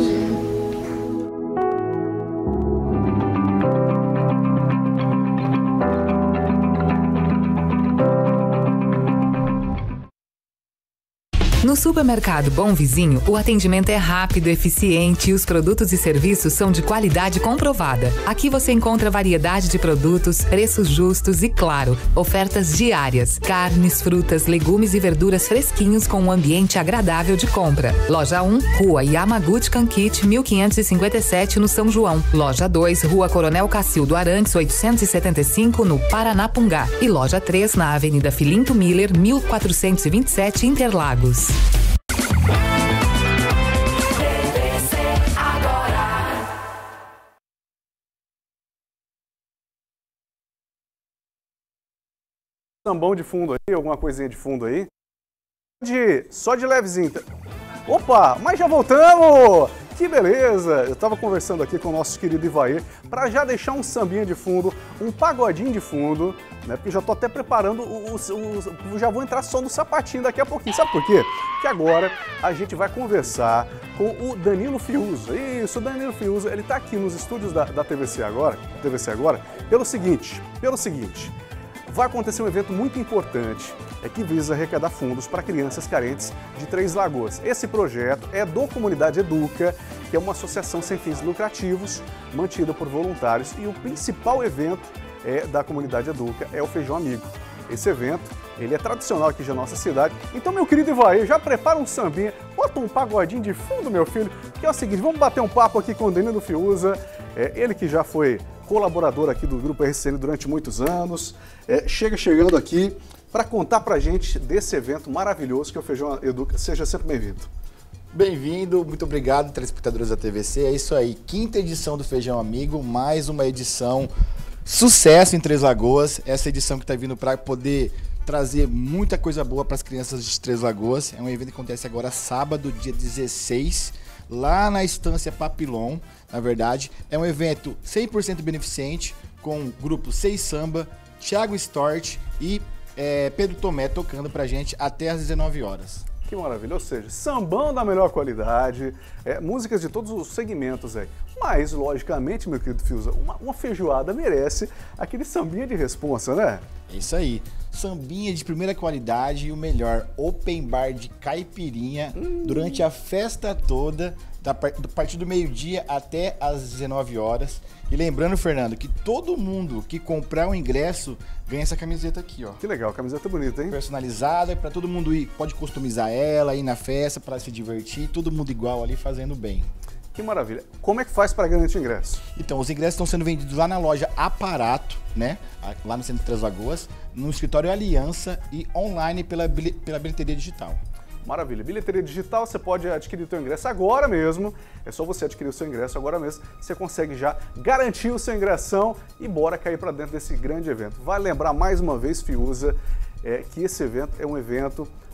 No supermercado Bom Vizinho, o atendimento é rápido, eficiente e os produtos e serviços são de qualidade comprovada. Aqui você encontra variedade de produtos, preços justos e, claro, ofertas diárias. Carnes, frutas, legumes e verduras fresquinhos com um ambiente agradável de compra. Loja um, Rua Yamaguchi Kankit, mil quinhentos e cinquenta e sete, no São João. Loja dois, Rua Coronel Cacildo Arantes, oitocentos e setenta e cinco, no Paranapungá. E Loja três, na Avenida Filinto Miller, mil quatrocentos e vinte e sete, Interlagos. Sambão de fundo aí, alguma coisinha de fundo aí? De, só de levezinho. Opa, mas já voltamos! Que beleza! Eu tava conversando aqui com o nosso querido Ivair para já deixar um sambinha de fundo, um pagodinho de fundo, né? Porque já tô até preparando o, o, o já vou entrar só no sapatinho daqui a pouquinho. Sabe por quê? Que agora a gente vai conversar com o Danilo Fiuza. Isso, o Danilo Fiuza, ele tá aqui nos estúdios da, da T V C agora, T V C agora, pelo seguinte, pelo seguinte. Vai acontecer um evento muito importante é que visa arrecadar fundos para crianças carentes de Três Lagoas. Esse projeto é do Comunidade Educa, que é uma associação sem fins lucrativos, mantida por voluntários, e o principal evento é, da Comunidade Educa é o Feijão Amigo. Esse evento, ele é tradicional aqui da nossa cidade. Então, meu querido Ivair, já prepara um sambinha, bota um pagodinho de fundo, meu filho, que é o seguinte, vamos bater um papo aqui com o Danilo Fiuza, é, ele que já foi colaborador aqui do Grupo R C N durante muitos anos, é, chega chegando aqui para contar pra gente desse evento maravilhoso que é o Feijão Educa. Seja sempre bem-vindo. Bem-vindo, muito obrigado, telespectadores da T V C. É isso aí, quinta edição do Feijão Amigo, mais uma edição sucesso em Três Lagoas. Essa edição que está vindo para poder trazer muita coisa boa para as crianças de Três Lagoas. É um evento que acontece agora sábado, dia dezesseis, lá na Estância Papillon. Na verdade, é um evento cem por cento beneficente, com o grupo Seis Samba, Thiago Stort e é, Pedro Tomé tocando pra gente até às dezenove horas. Que maravilha, ou seja, sambão da melhor qualidade, é, músicas de todos os segmentos aí. Mas, logicamente, meu querido Fiuza, uma, uma feijoada merece aquele sambinha de responsa, né? É isso aí, sambinha de primeira qualidade e o melhor, open bar de caipirinha hum. durante a festa toda, da partir do meio-dia até às dezenove horas. E lembrando, Fernando, que todo mundo que comprar o ingresso ganha essa camiseta aqui, ó. Que legal, camiseta bonita, hein? Personalizada, para todo mundo ir, pode customizar ela, ir na festa para se divertir, todo mundo igual ali fazendo bem. Que maravilha. Como é que faz para garantir ingresso? Então, os ingressos estão sendo vendidos lá na loja Aparato, né? Lá no centro de Três Lagoas, no escritório Aliança e online pela, pela bilheteria digital. Maravilha. Bilheteria digital, você pode adquirir o seu ingresso agora mesmo. É só você adquirir o seu ingresso agora mesmo. Você consegue já garantir o seu ingressão e bora cair para dentro desse grande evento. Vale lembrar mais uma vez, Fiuza, é, que esse evento é um evento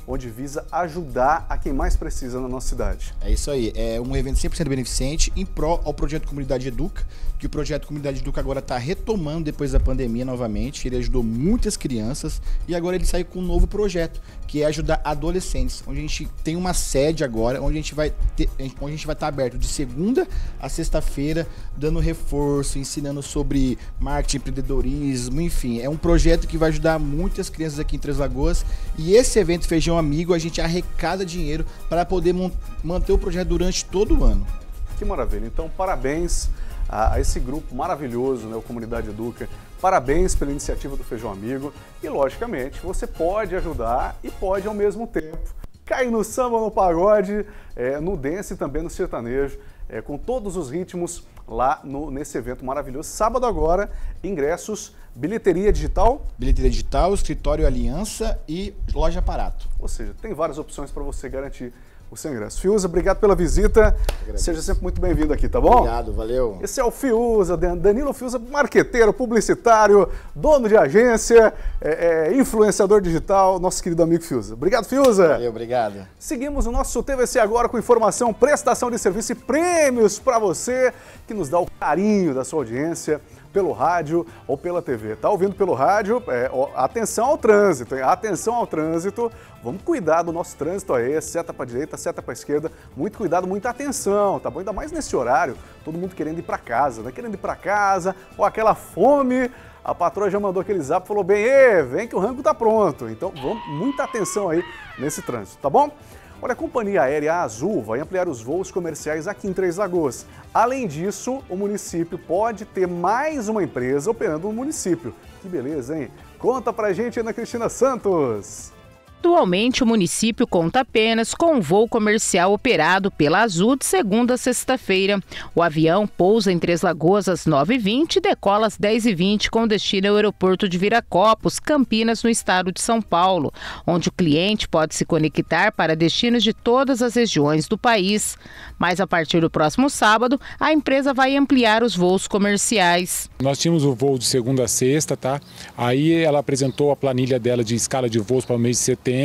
onde visa ajudar a quem mais precisa na nossa cidade. É isso aí, é um evento cem por cento beneficente em pró ao projeto Comunidade Educa, que o projeto Comunidade Educa agora está retomando depois da pandemia novamente. Ele ajudou muitas crianças e agora ele saiu com um novo projeto, que é ajudar adolescentes, onde a gente tem uma sede agora, onde a gente vai ter, onde a gente vai estar aberto de segunda a sexta-feira, dando reforço, ensinando sobre marketing, empreendedorismo, enfim. É um projeto que vai ajudar muitas crianças aqui em Três Lagoas. E esse evento Feijão Amigo, a gente arrecada dinheiro para poder manter o projeto durante todo o ano. Que maravilha. Então, parabéns a, a esse grupo maravilhoso, né, o Comunidade Educa. Parabéns pela iniciativa do Feijão Amigo. E, logicamente, você pode ajudar e pode, ao mesmo tempo, cair no samba, no pagode, é, no dance e também no sertanejo, é, com todos os ritmos lá no, nesse evento maravilhoso. Sábado agora, ingressos, bilheteria digital. Bilheteria digital, escritório Aliança e loja Aparato. Ou seja, tem várias opções para você garantir o seu ingresso. Fiuza, obrigado pela visita. Seja sempre muito bem-vindo aqui, tá bom? Obrigado, valeu. Esse é o Fiuza, Danilo Fiuza, marqueteiro, publicitário, dono de agência, é, é, influenciador digital, nosso querido amigo Fiuza. Obrigado, Fiuza. Valeu, obrigado. Seguimos o nosso T V C agora com informação, prestação de serviço e prêmios para você que nos dá o carinho da sua audiência pelo rádio ou pela T V. Tá ouvindo pelo rádio? É, ó, atenção ao trânsito, hein? Atenção ao trânsito. Vamos cuidar do nosso trânsito aí, seta para direita, seta para esquerda. Muito cuidado, muita atenção, tá bom? Ainda mais nesse horário, todo mundo querendo ir para casa, né? Querendo ir para casa, ou aquela fome. A patroa já mandou aquele zap e falou bem, Ê, vem que o rango tá pronto. Então, vamos, muita atenção aí nesse trânsito, tá bom? Olha, a companhia aérea Azul vai ampliar os voos comerciais aqui em Três Lagoas. Além disso, o município pode ter mais uma empresa operando no município. Que beleza, hein? Conta pra gente, Ana Cristina Santos. Atualmente, o município conta apenas com um voo comercial operado pela Azul de segunda a sexta-feira. O avião pousa em Três Lagoas às nove e vinte e decola às dez e vinte com destino ao aeroporto de Viracopos, Campinas, no estado de São Paulo, onde o cliente pode se conectar para destinos de todas as regiões do país. Mas a partir do próximo sábado, a empresa vai ampliar os voos comerciais. Nós tínhamos o voo de segunda a sexta, tá? Aí ela apresentou a planilha dela de escala de voos para o mês de setembro.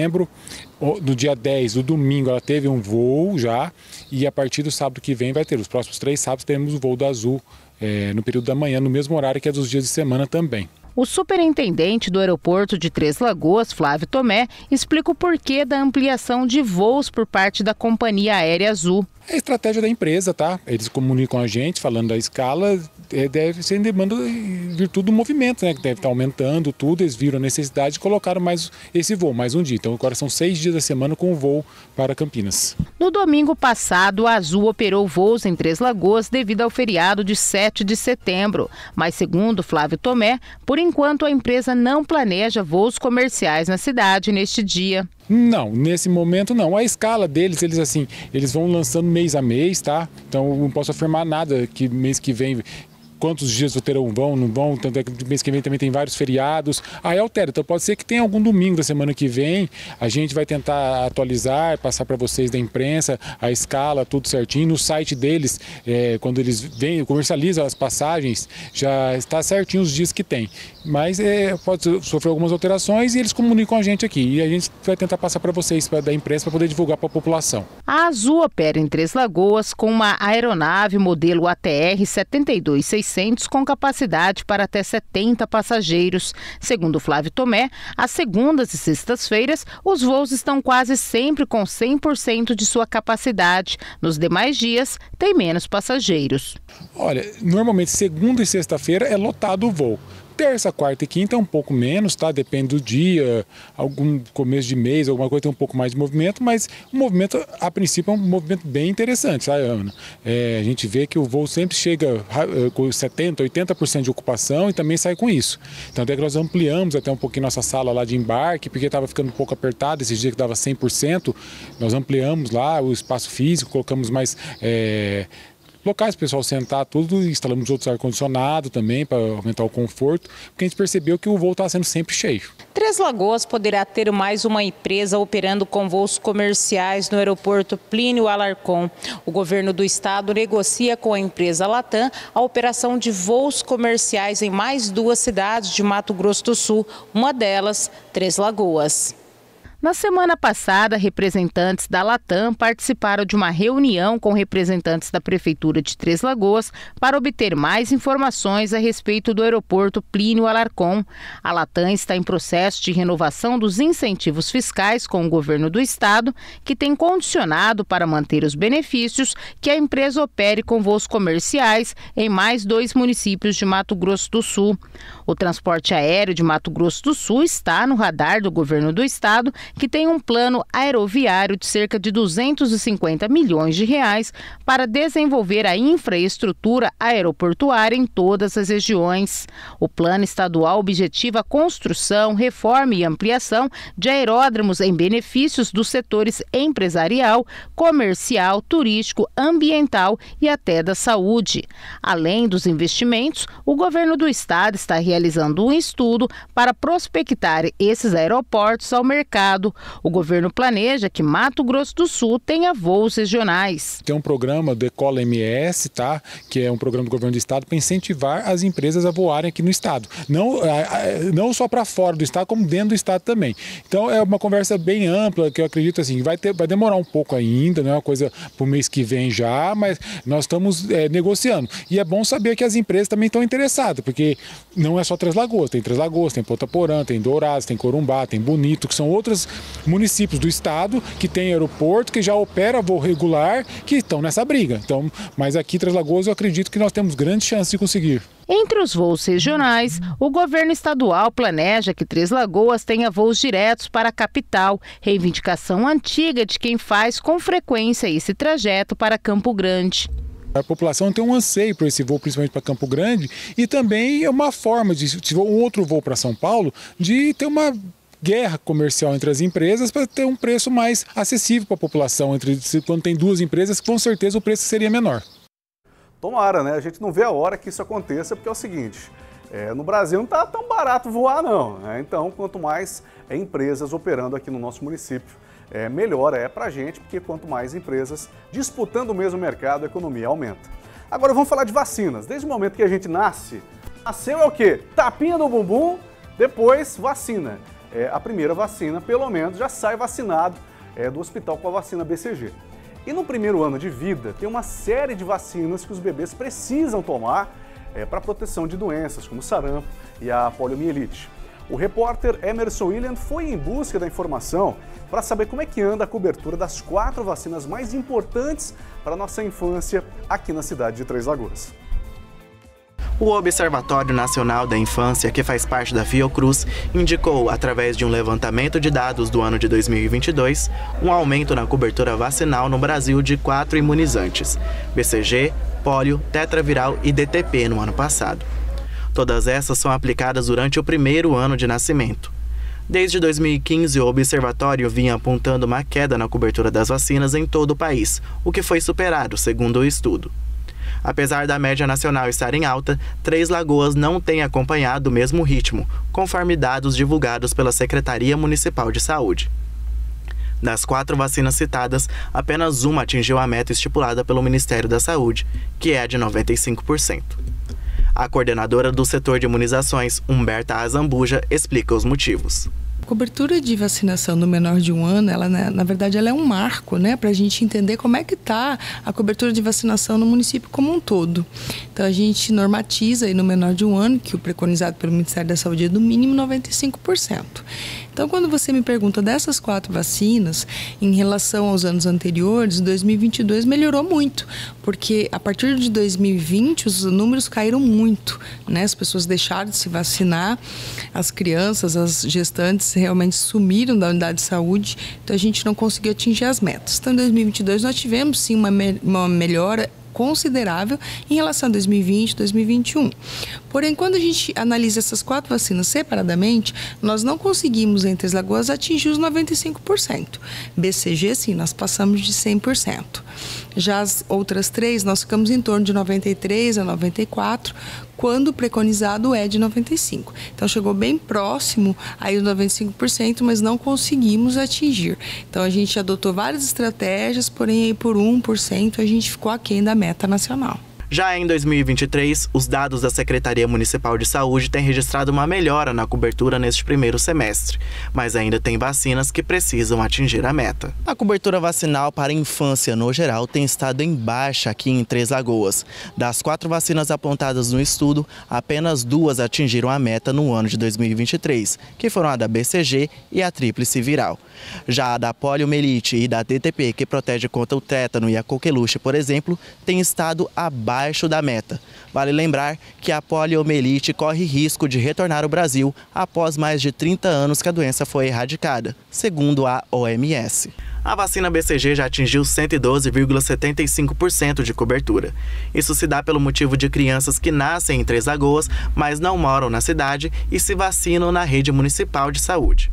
No dia dez, no domingo, ela teve um voo já, e a partir do sábado que vem vai ter. Os próximos três sábados teremos o voo da Azul é, no período da manhã, no mesmo horário que é dos dias de semana também. O superintendente do aeroporto de Três Lagoas, Flávio Tomé, explica o porquê da ampliação de voos por parte da companhia aérea Azul. É a estratégia da empresa, tá? Eles comunicam a gente, falando da escala, deve ser em demanda em virtude do movimento, né? Que deve estar aumentando tudo, eles viram a necessidade e colocaram mais esse voo, mais um dia. Então agora são seis dias da semana com o voo para Campinas. No domingo passado, a Azul operou voos em Três Lagoas devido ao feriado de sete de setembro. Mas segundo Flávio Tomé, por enquanto a empresa não planeja voos comerciais na cidade neste dia. Não, nesse momento não. A escala deles, eles assim, eles vão lançando mês a mês, tá? Então eu não posso afirmar nada que mês que vem, quantos dias terão, vão, não vão, tanto é que mês que vem também tem vários feriados, aí altera, então pode ser que tenha algum domingo da semana que vem, a gente vai tentar atualizar, passar para vocês da imprensa, a escala, tudo certinho, no site deles, é, quando eles vêm, comercializam as passagens, já está certinho os dias que tem, mas é, pode sofrer algumas alterações e eles comunicam a gente aqui, e a gente vai tentar passar para vocês, pra, da imprensa, para poder divulgar para a população. A Azul opera em Três Lagoas com uma aeronave modelo A T R setenta e dois seiscentos com capacidade para até setenta passageiros. Segundo Flávio Tomé, às segundas e sextas-feiras, os voos estão quase sempre com cem por cento de sua capacidade. Nos demais dias, tem menos passageiros. Olha, normalmente segunda e sexta-feira é lotado o voo. Terça, quarta e quinta é um pouco menos, tá? Depende do dia, algum começo de mês, alguma coisa tem um pouco mais de movimento, mas o movimento, a princípio, é um movimento bem interessante, sabe, Ana? É, a gente vê que o voo sempre chega com setenta, oitenta por cento de ocupação e também sai com isso. Então, até que nós ampliamos até um pouquinho nossa sala lá de embarque, porque estava ficando um pouco apertado, esses dias que dava cem por cento, nós ampliamos lá o espaço físico, colocamos mais... É, locais para o pessoal sentar, tudo, instalamos outros ar-condicionado também para aumentar o conforto, porque a gente percebeu que o voo está sendo sempre cheio. Três Lagoas poderá ter mais uma empresa operando com voos comerciais no aeroporto Plínio Alarcon. O governo do estado negocia com a empresa Latam a operação de voos comerciais em mais duas cidades de Mato Grosso do Sul, uma delas, Três Lagoas. Na semana passada, representantes da Latam participaram de uma reunião com representantes da Prefeitura de Três Lagoas para obter mais informações a respeito do aeroporto Plínio Alarcon. A Latam está em processo de renovação dos incentivos fiscais com o governo do estado, que tem condicionado para manter os benefícios que a empresa opere com voos comerciais em mais dois municípios de Mato Grosso do Sul. O transporte aéreo de Mato Grosso do Sul está no radar do governo do estado, que tem um plano aeroviário de cerca de duzentos e cinquenta milhões de reais para desenvolver a infraestrutura aeroportuária em todas as regiões. O plano estadual objetiva a construção, reforma e ampliação de aeródromos em benefícios dos setores empresarial, comercial, turístico, ambiental e até da saúde. Além dos investimentos, o governo do estado está realizando um estudo para prospectar esses aeroportos ao mercado. O governo planeja que Mato Grosso do Sul tenha voos regionais. Tem um programa do Decola M S, tá? Que é um programa do governo do estado para incentivar as empresas a voarem aqui no estado. Não, não só para fora do estado, como dentro do estado também. Então é uma conversa bem ampla, que eu acredito assim, vai, ter, vai demorar um pouco ainda, não é uma coisa para o mês que vem já, mas nós estamos é, negociando. E é bom saber que as empresas também estão interessadas, porque não é só Três Lagoas, tem Três Lagoas, tem Ponta Porã, tem Dourados, tem Corumbá, tem Bonito, que são outros municípios do estado que tem aeroporto, que já opera voo regular, que estão nessa briga. Então, mas aqui Três Lagoas eu acredito que nós temos grande chance de conseguir. Entre os voos regionais, o governo estadual planeja que Três Lagoas tenha voos diretos para a capital, reivindicação antiga de quem faz com frequência esse trajeto para Campo Grande. A população tem um anseio por esse voo, principalmente para Campo Grande, e também é uma forma de, se for um outro voo para São Paulo, de ter uma guerra comercial entre as empresas para ter um preço mais acessível para a população. Entre, quando tem duas empresas, com certeza o preço seria menor. Tomara, né? A gente não vê a hora que isso aconteça, porque é o seguinte, é, no Brasil não está tão barato voar não, né? Então, quanto mais é, empresas operando aqui no nosso município, é, melhor é para a gente, porque quanto mais empresas disputando o mesmo mercado, a economia aumenta. Agora vamos falar de vacinas. Desde o momento que a gente nasce, nasceu é o quê? Tapinha no bumbum, depois vacina. É, a primeira vacina, pelo menos, já sai vacinado é, do hospital com a vacina B C G. E no primeiro ano de vida, tem uma série de vacinas que os bebês precisam tomar é, para proteção de doenças, como o sarampo e a poliomielite. O repórter Emerson William foi em busca da informação para saber como é que anda a cobertura das quatro vacinas mais importantes para a nossa infância aqui na cidade de Três Lagoas. O Observatório Nacional da Infância, que faz parte da Fiocruz, indicou, através de um levantamento de dados do ano de dois mil e vinte e dois, um aumento na cobertura vacinal no Brasil de quatro imunizantes: B C G, pólio, tetraviral e D T P no ano passado. Todas essas são aplicadas durante o primeiro ano de nascimento. Desde dois mil e quinze, o observatório vinha apontando uma queda na cobertura das vacinas em todo o país, o que foi superado, segundo o estudo. Apesar da média nacional estar em alta, Três Lagoas não tem acompanhado o mesmo ritmo, conforme dados divulgados pela Secretaria Municipal de Saúde. Das quatro vacinas citadas, apenas uma atingiu a meta estipulada pelo Ministério da Saúde, que é a de noventa e cinco por cento. A coordenadora do setor de imunizações, Humberta Azambuja, explica os motivos. A cobertura de vacinação do menor de um ano, ela, na, na verdade, ela é um marco, né, para a gente entender como é que está a cobertura de vacinação no município como um todo. Então, a gente normatiza aí no menor de um ano, que o preconizado pelo Ministério da Saúde é do mínimo noventa e cinco por cento. Então, quando você me pergunta dessas quatro vacinas, em relação aos anos anteriores, dois mil e vinte e dois melhorou muito, porque a partir de dois mil e vinte os números caíram muito, né? As pessoas deixaram de se vacinar, as crianças, as gestantes realmente sumiram da unidade de saúde, então a gente não conseguiu atingir as metas. Então, em dois mil e vinte e dois nós tivemos sim uma, me- uma melhora considerável em relação a dois mil e vinte, dois mil e vinte e um. Porém, quando a gente analisa essas quatro vacinas separadamente, nós não conseguimos, em Três Lagoas, atingir os noventa e cinco por cento. B C G, sim, nós passamos de cem por cento. Já as outras três, nós ficamos em torno de noventa e três a noventa e quatro por cento, quando o preconizado é de noventa e cinco por cento. Então, chegou bem próximo aí do noventa e cinco por cento, mas não conseguimos atingir. Então, a gente adotou várias estratégias, porém, aí por um por cento a gente ficou aquém da meta nacional. Já em dois mil e vinte e três, os dados da Secretaria Municipal de Saúde têm registrado uma melhora na cobertura neste primeiro semestre, mas ainda tem vacinas que precisam atingir a meta. A cobertura vacinal para a infância, no geral, tem estado em baixa aqui em Três Lagoas. Das quatro vacinas apontadas no estudo, apenas duas atingiram a meta no ano de dois mil e vinte e três, que foram a da B C G e a tríplice viral. Já a da poliomielite e da D T P, que protege contra o tétano e a coqueluche, por exemplo, tem estado abaixo abaixo da meta. Vale lembrar que a poliomielite corre risco de retornar ao Brasil após mais de trinta anos que a doença foi erradicada, segundo a O M S. A vacina B C G já atingiu cento e doze vírgula setenta e cinco por cento de cobertura. Isso se dá pelo motivo de crianças que nascem em Três Lagoas, mas não moram na cidade e se vacinam na rede municipal de saúde.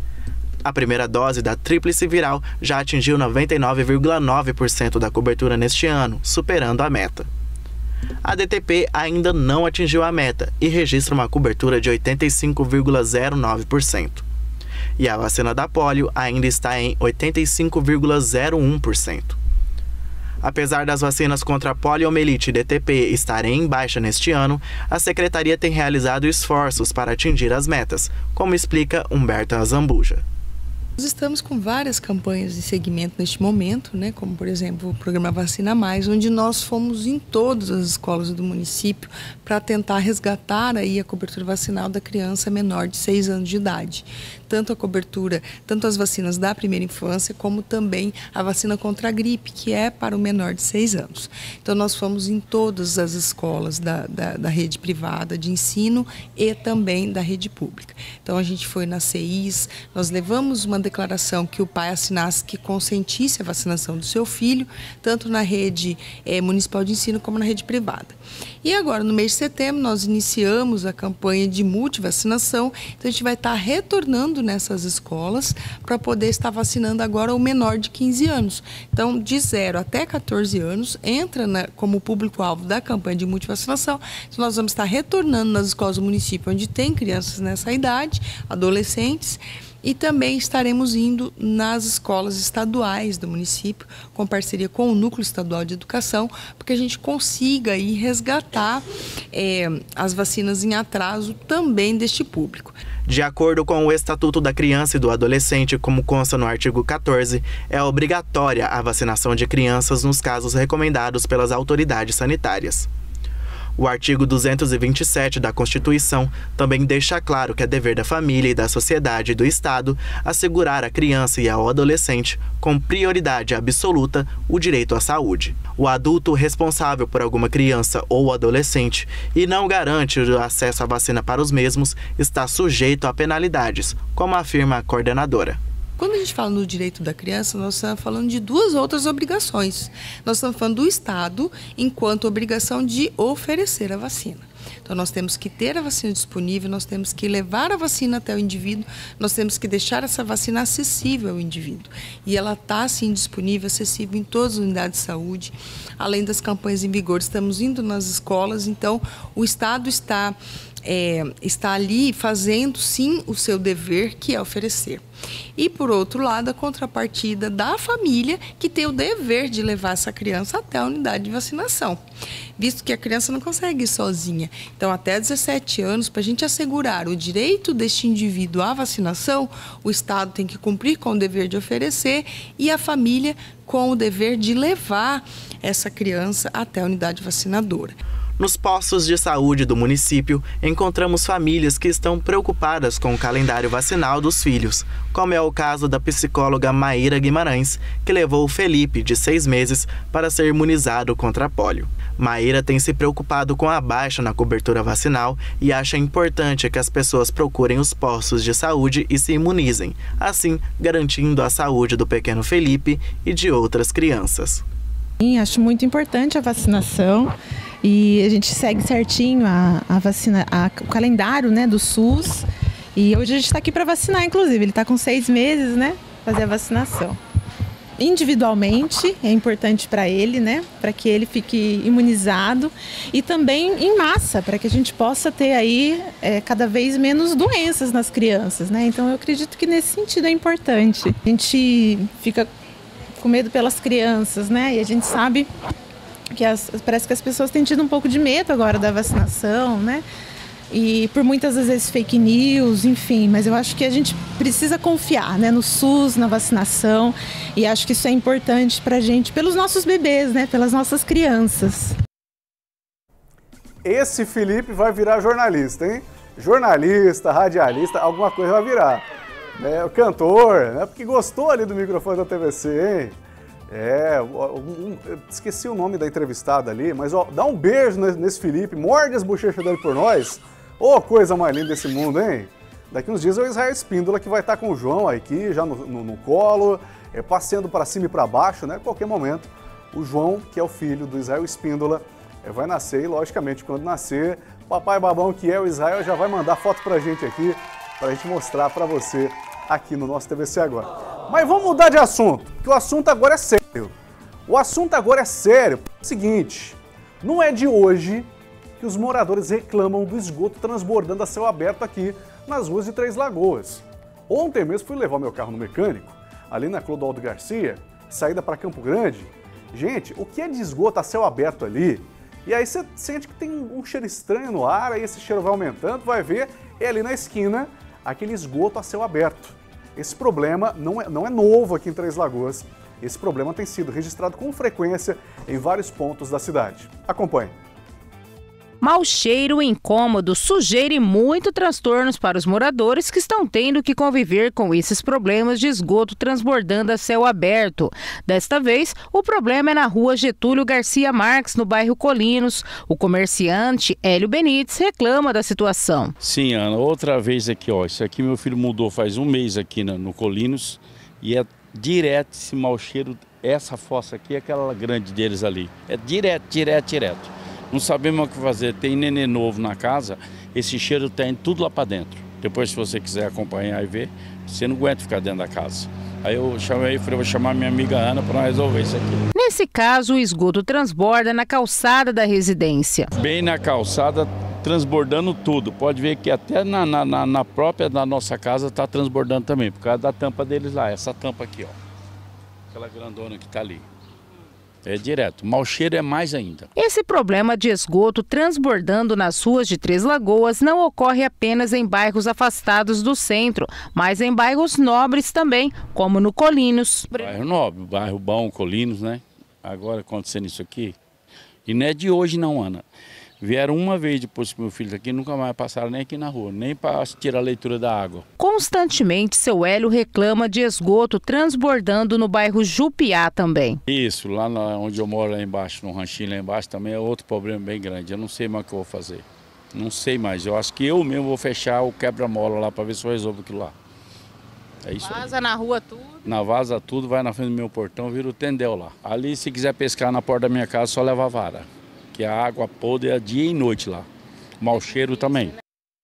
A primeira dose da tríplice viral já atingiu noventa e nove vírgula nove por cento da cobertura neste ano, superando a meta. A D T P ainda não atingiu a meta e registra uma cobertura de oitenta e cinco vírgula zero nove por cento. E a vacina da polio ainda está em oitenta e cinco vírgula zero um por cento. Apesar das vacinas contra a poliomielite e D T P estarem em baixa neste ano, a Secretaria tem realizado esforços para atingir as metas, como explica Humberto Azambuja. Nós estamos com várias campanhas de segmento neste momento, né, como por exemplo o programa Vacina Mais, onde nós fomos em todas as escolas do município para tentar resgatar aí a cobertura vacinal da criança menor de seis anos de idade. Tanto a cobertura, tanto as vacinas da primeira infância, como também a vacina contra a gripe, que é para o menor de seis anos. Então nós fomos em todas as escolas da, da, da rede privada de ensino e também da rede pública. Então a gente foi nas C Is, nós levamos uma declaração que o pai assinasse que consentisse a vacinação do seu filho, tanto na rede eh, municipal de ensino como na rede privada. E agora, no mês de setembro, nós iniciamos a campanha de multivacinação, então a gente vai estar retornando nessas escolas para poder estar vacinando agora o menor de quinze anos. Então, de zero até quatorze anos, entra na, como público-alvo da campanha de multivacinação. Então, nós vamos estar retornando nas escolas do município onde tem crianças nessa idade, adolescentes, e também estaremos indo nas escolas estaduais do município, com parceria com o Núcleo Estadual de Educação, para que a gente consiga aí resgatar é, as vacinas em atraso também deste público. De acordo com o Estatuto da Criança e do Adolescente, como consta no artigo quatorze, é obrigatória a vacinação de crianças nos casos recomendados pelas autoridades sanitárias. O artigo duzentos e vinte e sete da Constituição também deixa claro que é dever da família e da sociedade e do Estado assegurar à criança e ao adolescente, com prioridade absoluta, o direito à saúde. O adulto responsável por alguma criança ou adolescente e não garante o acesso à vacina para os mesmos está sujeito a penalidades, como afirma a coordenadora. Quando a gente fala no direito da criança, nós estamos falando de duas outras obrigações. Nós estamos falando do Estado enquanto obrigação de oferecer a vacina. Então, nós temos que ter a vacina disponível, nós temos que levar a vacina até o indivíduo, nós temos que deixar essa vacina acessível ao indivíduo. E ela está, sim, disponível, acessível em todas as unidades de saúde. Além das campanhas em vigor, estamos indo nas escolas, então o Estado está... É, está ali fazendo, sim, o seu dever, que é oferecer. E, por outro lado, a contrapartida da família, que tem o dever de levar essa criança até a unidade de vacinação, visto que a criança não consegue ir sozinha. Então, até dezessete anos, para a gente assegurar o direito deste indivíduo à vacinação, o Estado tem que cumprir com o dever de oferecer e a família com o dever de levar essa criança até a unidade vacinadora. Nos postos de saúde do município, encontramos famílias que estão preocupadas com o calendário vacinal dos filhos, como é o caso da psicóloga Maíra Guimarães, que levou o Felipe, de seis meses, para ser imunizado contra a polio. Maíra tem se preocupado com a baixa na cobertura vacinal e acha importante que as pessoas procurem os postos de saúde e se imunizem, assim garantindo a saúde do pequeno Felipe e de outras crianças. Sim, acho muito importante a vacinação. E a gente segue certinho a, a vacina, a, o calendário, né, do SUS. E hoje a gente está aqui para vacinar, inclusive. Ele está com seis meses, né, fazer a vacinação. Individualmente é importante para ele, né, para que ele fique imunizado. E também em massa, para que a gente possa ter aí é, cada vez menos doenças nas crianças, né. Então eu acredito que nesse sentido é importante. A gente fica com medo pelas crianças, né, e a gente sabe que as, parece que as pessoas têm tido um pouco de medo agora da vacinação, né? E por muitas das vezes fake news, enfim, mas eu acho que a gente precisa confiar, né, no SUS, na vacinação, e acho que isso é importante pra gente, pelos nossos bebês, né, pelas nossas crianças. Esse Felipe vai virar jornalista, hein? Jornalista, radialista, alguma coisa vai virar. É, o cantor, né? Porque gostou ali do microfone da T V C, hein? É, um, um, esqueci o nome da entrevistada ali, mas ó, dá um beijo nesse Felipe, morde as bochechas dele por nós. Ô, oh, coisa mais linda desse mundo, hein? Daqui uns dias é o Israel Espíndola que vai estar com o João aqui, já no, no, no colo, é, passeando para cima e para baixo, né? A qualquer momento, o João, que é o filho do Israel Espíndola, é, vai nascer e, logicamente, quando nascer, papai babão, que é o Israel, já vai mandar foto pra gente aqui, pra gente mostrar pra você aqui no nosso T V C Agora. Mas vamos mudar de assunto, porque o assunto agora é sério. O assunto agora é sério. É o seguinte, não é de hoje que os moradores reclamam do esgoto transbordando a céu aberto aqui nas ruas de Três Lagoas. Ontem mesmo fui levar meu carro no mecânico, ali na Clodoaldo Garcia, saída para Campo Grande. Gente, o que é de esgoto a céu aberto ali? E aí você sente que tem um cheiro estranho no ar, aí esse cheiro vai aumentando, vai ver, é ali na esquina, aquele esgoto a céu aberto. Esse problema não é, não é novo aqui em Três Lagoas. Esse problema tem sido registrado com frequência em vários pontos da cidade. Acompanhe. Mau cheiro, incômodo, sujeira e muito transtornos para os moradores que estão tendo que conviver com esses problemas de esgoto transbordando a céu aberto. Desta vez, o problema é na rua Getúlio Garcia Marques, no bairro Colinos. O comerciante Hélio Benites reclama da situação. Sim, Ana, outra vez aqui, ó. Isso aqui meu filho mudou faz um mês aqui no, no Colinos e é direto esse mau cheiro. Essa fossa aqui é aquela grande deles ali. É direto, direto, direto. Não sabemos o que fazer, tem nenê novo na casa, esse cheiro tem tudo lá para dentro. Depois, se você quiser acompanhar e ver, você não aguenta ficar dentro da casa. Aí eu chamei e falei, vou chamar minha amiga Ana para resolver isso aqui. Nesse caso, o esgoto transborda na calçada da residência. Bem na calçada, transbordando tudo. Pode ver que até na, na, na própria da nossa casa está transbordando também, por causa da tampa deles lá, essa tampa aqui, ó. Aquela grandona que está ali. É direto, mau cheiro é mais ainda. Esse problema de esgoto transbordando nas ruas de Três Lagoas não ocorre apenas em bairros afastados do centro, mas em bairros nobres também, como no Colinos. Bairro nobre, bairro bom, Colinos, né? Agora acontecendo isso aqui, e não é de hoje não, Ana. Vieram uma vez depois que meu filho aqui, nunca mais passaram nem aqui na rua, nem para tirar a leitura da água. Constantemente, seu Hélio reclama de esgoto transbordando no bairro Jupiá também. Isso, lá onde eu moro, lá embaixo, no ranchinho lá embaixo, também é outro problema bem grande. Eu não sei mais o que eu vou fazer. Não sei mais. Eu acho que eu mesmo vou fechar o quebra-mola lá para ver se eu resolvo aquilo lá. É isso aí. Vaza na rua tudo? Na vaza tudo, vai na frente do meu portão, vira o tendel lá. Ali, se quiser pescar na porta da minha casa, só leva a vara. Que a água podre é dia e noite lá. Mau cheiro também.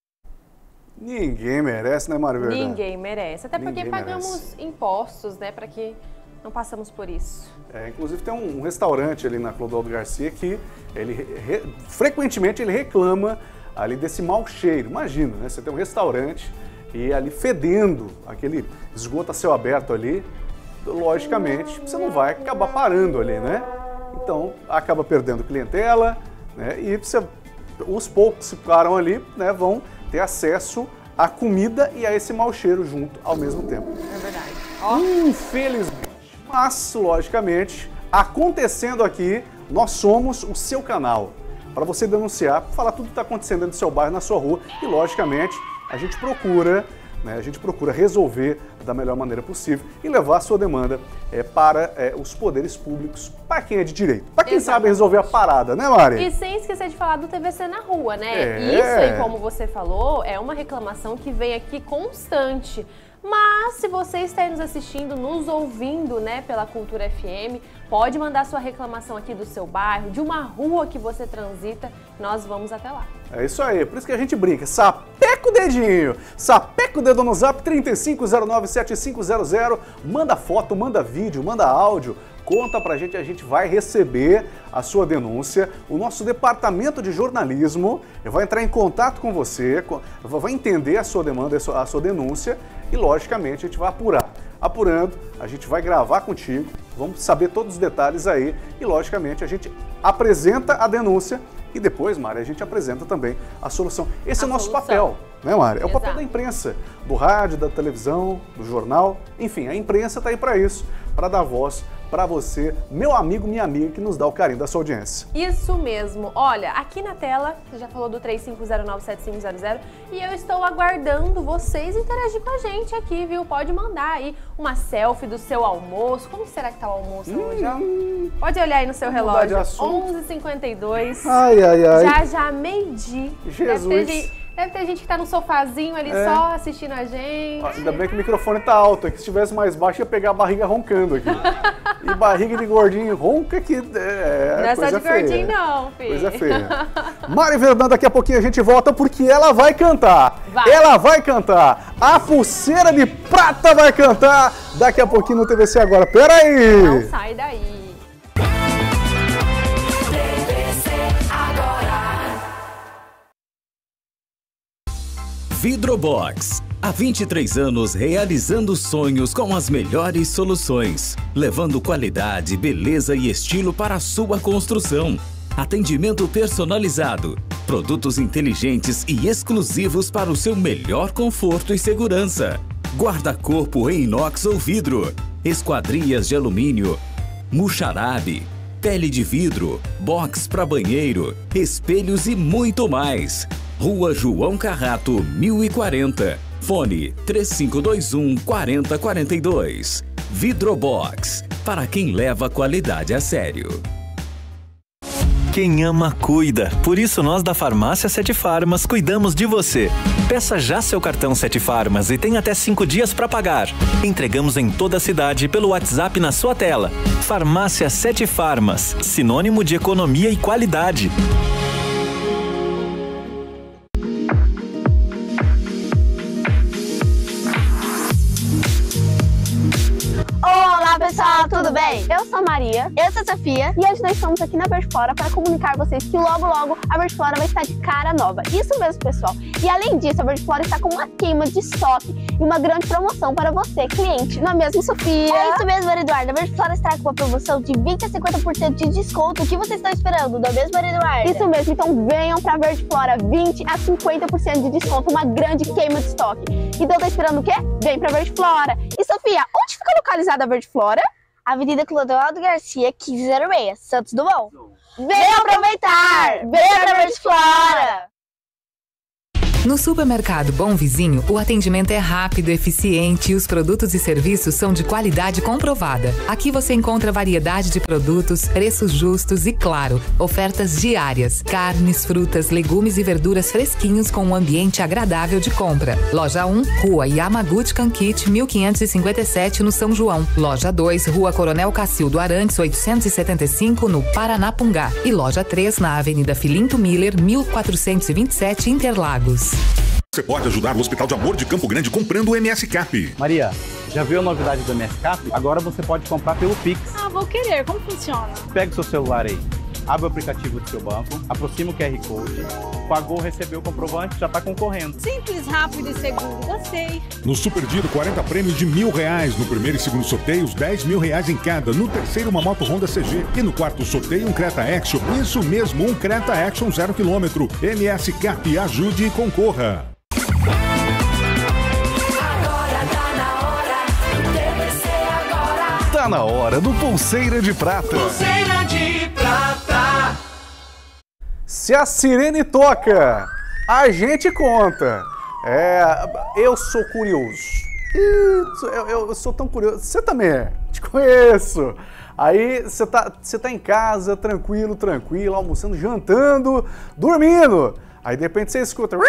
Ninguém merece, né, Maria Verdade? Ninguém merece. Até porque Ninguém pagamos merece. impostos, né, para que não passamos por isso. É, inclusive tem um, um restaurante ali na Clodoaldo Garcia que ele re, frequentemente ele reclama ali desse mau cheiro. Imagina, né? Você tem um restaurante e ali fedendo, aquele esgoto a céu aberto ali, logicamente você não vai acabar parando ali, né? Então, acaba perdendo clientela, né? E você, os poucos que ficaram ali, né, vão ter acesso à comida e a esse mau cheiro junto ao mesmo tempo. É verdade. Oh. Infelizmente. Mas, logicamente, acontecendo aqui, nós somos o seu canal. Para você denunciar, falar tudo que está acontecendo dentro do seu bairro, na sua rua. E, logicamente, a gente procura... Né, a gente procura resolver da melhor maneira possível e levar a sua demanda é, para é, os poderes públicos, para quem é de direito, para quem Exatamente. sabe resolver a parada, né, Mari? E sem esquecer de falar do T V C na rua, né? É. Isso aí, como você falou, é uma reclamação que vem aqui constante. Mas se você está aí nos assistindo, nos ouvindo, né, pela Cultura F M, pode mandar sua reclamação aqui do seu bairro, de uma rua que você transita, nós vamos até lá. É isso aí, por isso que a gente brinca, sapeca o dedinho, sapeca o dedo no zap trinta e cinco zero nove sete cinco zero zero, manda foto, manda vídeo, manda áudio, conta pra gente, a gente vai receber a sua denúncia. O nosso departamento de jornalismo vai entrar em contato com você, vai entender a sua demanda, a sua denúncia e, logicamente, a gente vai apurar. Apurando, a gente vai gravar contigo Vamos saber todos os detalhes aí e, logicamente, a gente apresenta a denúncia e depois, Mari, a gente apresenta também a solução. Esse a é o nosso solução. papel, né, Mari? É o Exato. papel da imprensa, do rádio, da televisão, do jornal. Enfim, a imprensa está aí para isso, para dar voz para você, meu amigo, minha amiga, que nos dá o carinho da sua audiência. Isso mesmo. Olha, aqui na tela, você já falou do três cinco zero nove sete cinco zero zero e eu estou aguardando vocês interagir com a gente aqui, viu? Pode mandar aí uma selfie do seu almoço. Como será que tá o almoço hum, hoje, ó? Pode olhar aí no seu relógio. onze e cinquenta e dois. Ai, ai, ai. Já, já, meio-dia. Jesus. Deve ter, deve ter gente que tá no sofazinho ali é. só assistindo a gente. Ainda bem que o microfone tá alto, é que se estivesse mais baixo ia pegar a barriga roncando aqui. E barriga de gordinho ronca que é, não é coisa só de feia. gordinho não, filho. Coisa feia. Mari Verdão, daqui a pouquinho a gente volta porque ela vai cantar. Vai. Ela vai cantar. A Pulseira de Prata vai cantar daqui a pouquinho no T V C Agora. Pera aí. Não sai daí. Vidrobox. Há vinte e três anos realizando sonhos com as melhores soluções, levando qualidade, beleza e estilo para a sua construção. Atendimento personalizado, produtos inteligentes e exclusivos para o seu melhor conforto e segurança. Guarda-corpo em inox ou vidro, esquadrias de alumínio, muxarabe, pele de vidro, box para banheiro, espelhos e muito mais. Rua João Carrato, mil e quarenta. Fone três cinco dois um, quatro zero quatro dois. Vidrobox, para quem leva a qualidade a sério. Quem ama, cuida. Por isso, nós da Farmácia Sete Farmas cuidamos de você. Peça já seu cartão Sete Farmas e tem até cinco dias para pagar. Entregamos em toda a cidade pelo WhatsApp na sua tela. Farmácia Sete Farmas, sinônimo de economia e qualidade. Olá pessoal, tudo bem? Eu sou a Maria, eu sou a Sofia e hoje nós estamos aqui na Verdiflora para comunicar a vocês que logo logo a Verdiflora vai estar de cara nova. Isso mesmo, pessoal. E além disso, a Verdiflora está com uma queima de estoque e uma grande promoção para você, cliente. Não é mesmo, Sofia? É isso mesmo, Maria Eduarda. A Verdiflora está com uma promoção de vinte a cinquenta por cento de desconto. O que vocês estão esperando? Não é mesmo, Maria Eduarda? Isso mesmo. Então venham para a Verdiflora, vinte a cinquenta por cento de desconto, uma grande queima de estoque. Então tá esperando o quê? Vem para a Verdiflora. E Sofia, onde fica localizada a Verdiflora? Avenida Clodoaldo Garcia, quinze zero seis, Santos Dumont. Venha aproveitar! Venha pra Verdiflora! No Supermercado Bom Vizinho, o atendimento é rápido, eficiente e os produtos e serviços são de qualidade comprovada. Aqui você encontra variedade de produtos, preços justos e, claro, ofertas diárias. Carnes, frutas, legumes e verduras fresquinhos com um ambiente agradável de compra. Loja um, Rua Yamaguchi Kankit, mil quinhentos e cinquenta e sete, no São João. Loja dois, Rua Coronel Cacildo Arantes, oitocentos e setenta e cinco, no Paranapungá. E Loja três, na Avenida Filinto Miller, mil quatrocentos e vinte e sete, Interlagos. Você pode ajudar o Hospital de Amor de Campo Grande comprando o M S Cap. Maria, já viu a novidade do M S Cap? Agora você pode comprar pelo Pix. Ah, vou querer. Como funciona? Pega o seu celular aí, abre o aplicativo do seu banco, aproxima o Q R Code, pagou, recebeu o comprovante, já está concorrendo. Simples, rápido e seguro. Gostei. No Super Diro, quarenta prêmios de mil reais. No primeiro e segundo sorteios, dez mil reais em cada. No terceiro, uma moto Honda C G. E no quarto sorteio, um Creta Action. Isso mesmo, um Creta Action zero quilômetro. M S Cap, ajude e concorra. Tá na hora do Pulseira de Prata. Pulseira de Prata. Se a sirene toca, a gente conta. É, eu sou curioso. Eu, eu, eu sou tão curioso. Você também é. Te conheço. Aí você tá, você tá em casa, tranquilo, tranquilo, almoçando, jantando, dormindo. Aí de repente você escuta...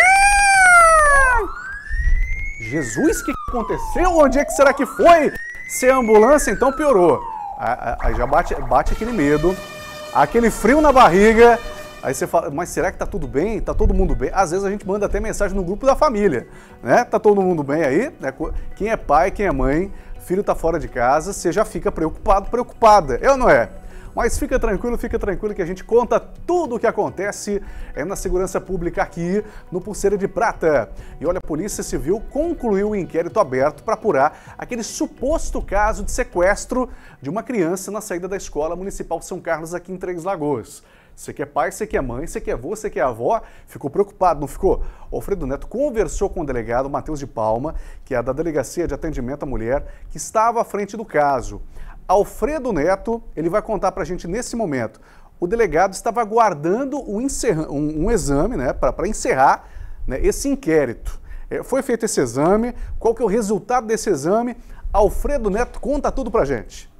Jesus, o que aconteceu? Onde é que será que foi? Se é ambulância, então piorou. Aí já bate, bate aquele medo, aquele frio na barriga. Aí você fala, mas será que tá tudo bem? Tá todo mundo bem? Às vezes a gente manda até mensagem no grupo da família, né? Tá todo mundo bem aí? Quem é pai, quem é mãe, filho tá fora de casa, você já fica preocupado, preocupada. É ou não é? Mas fica tranquilo, fica tranquilo que a gente conta tudo o que acontece é na segurança pública aqui no Pulseira de Prata. E olha, a Polícia Civil concluiu o inquérito aberto para apurar aquele suposto caso de sequestro de uma criança na saída da Escola Municipal São Carlos aqui em Três Lagoas. Você que é pai, você que é mãe, você que é avô, você que é avó, ficou preocupado, não ficou? O Alfredo Neto conversou com o delegado Matheus de Palma, que é da Delegacia de Atendimento à Mulher, que estava à frente do caso. Alfredo Neto, ele vai contar para a gente nesse momento. O delegado estava aguardando um, encerra, um, um exame, né, para encerrar, né, esse inquérito. É, foi feito esse exame, qual que é o resultado desse exame? Alfredo Neto conta tudo para a gente.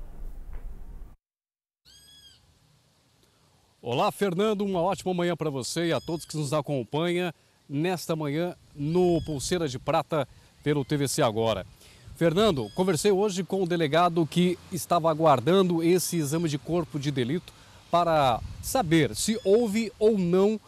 Olá, Fernando, uma ótima manhã para você e a todos que nos acompanham nesta manhã no Pulseira de Prata pelo T V C Agora. Fernando, conversei hoje com o delegado que estava aguardando esse exame de corpo de delito para saber se houve ou não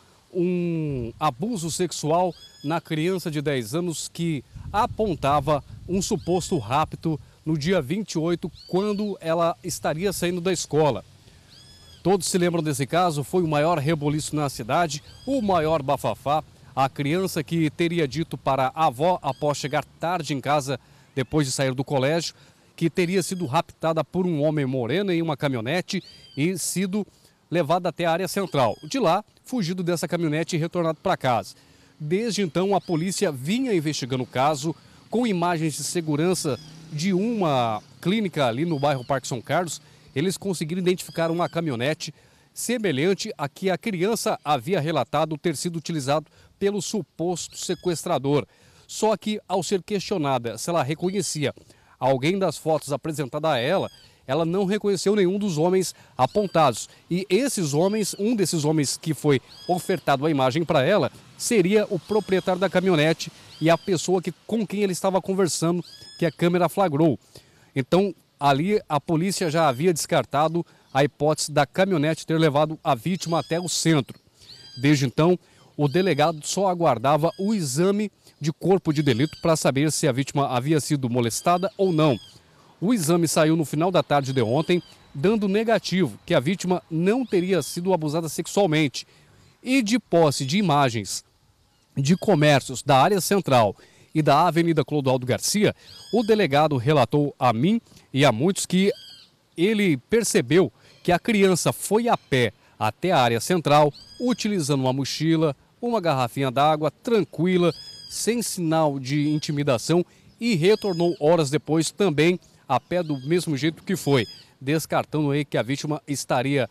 um abuso sexual na criança de dez anos que apontava um suposto rapto no dia vinte e oito, quando ela estaria saindo da escola. Todos se lembram desse caso, foi o maior reboliço na cidade, o maior bafafá. A criança que teria dito para a avó, após chegar tarde em casa, depois de sair do colégio, que teria sido raptada por um homem moreno em uma caminhonete e sido levada até a área central. De lá, fugido dessa caminhonete e retornado para casa. Desde então, a polícia vinha investigando o caso com imagens de segurança de uma clínica ali no bairro Parque São Carlos. Eles conseguiram identificar uma caminhonete semelhante à que a criança havia relatado ter sido utilizado pelo suposto sequestrador. Só que, ao ser questionada se ela reconhecia alguém das fotos apresentadas a ela, ela não reconheceu nenhum dos homens apontados. E esses homens, um desses homens que foi ofertado a imagem para ela, seria o proprietário da caminhonete e a pessoa que, com quem ele estava conversando, que a câmera flagrou. Então, ali a polícia já havia descartado a hipótese da caminhonete ter levado a vítima até o centro. Desde então, o delegado só aguardava o exame de corpo de delito para saber se a vítima havia sido molestada ou não. O exame saiu no final da tarde de ontem, dando negativo, que a vítima não teria sido abusada sexualmente. E de posse de imagens de comércios da área central e da Avenida Clodoaldo Garcia, o delegado relatou a mim e a muitos que ele percebeu que a criança foi a pé até a área central, utilizando uma mochila, uma garrafinha d'água, tranquila, sem sinal de intimidação, e retornou horas depois também a pé do mesmo jeito que foi, descartando aí que a vítima estaria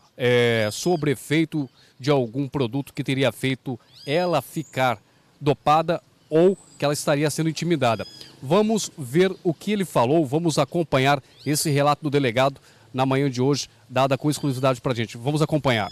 é, sob efeito de algum produto que teria feito ela ficar dopada ou que ela estaria sendo intimidada. Vamos ver o que ele falou, vamos acompanhar esse relato do delegado na manhã de hoje, dada com exclusividade para a gente. Vamos acompanhar.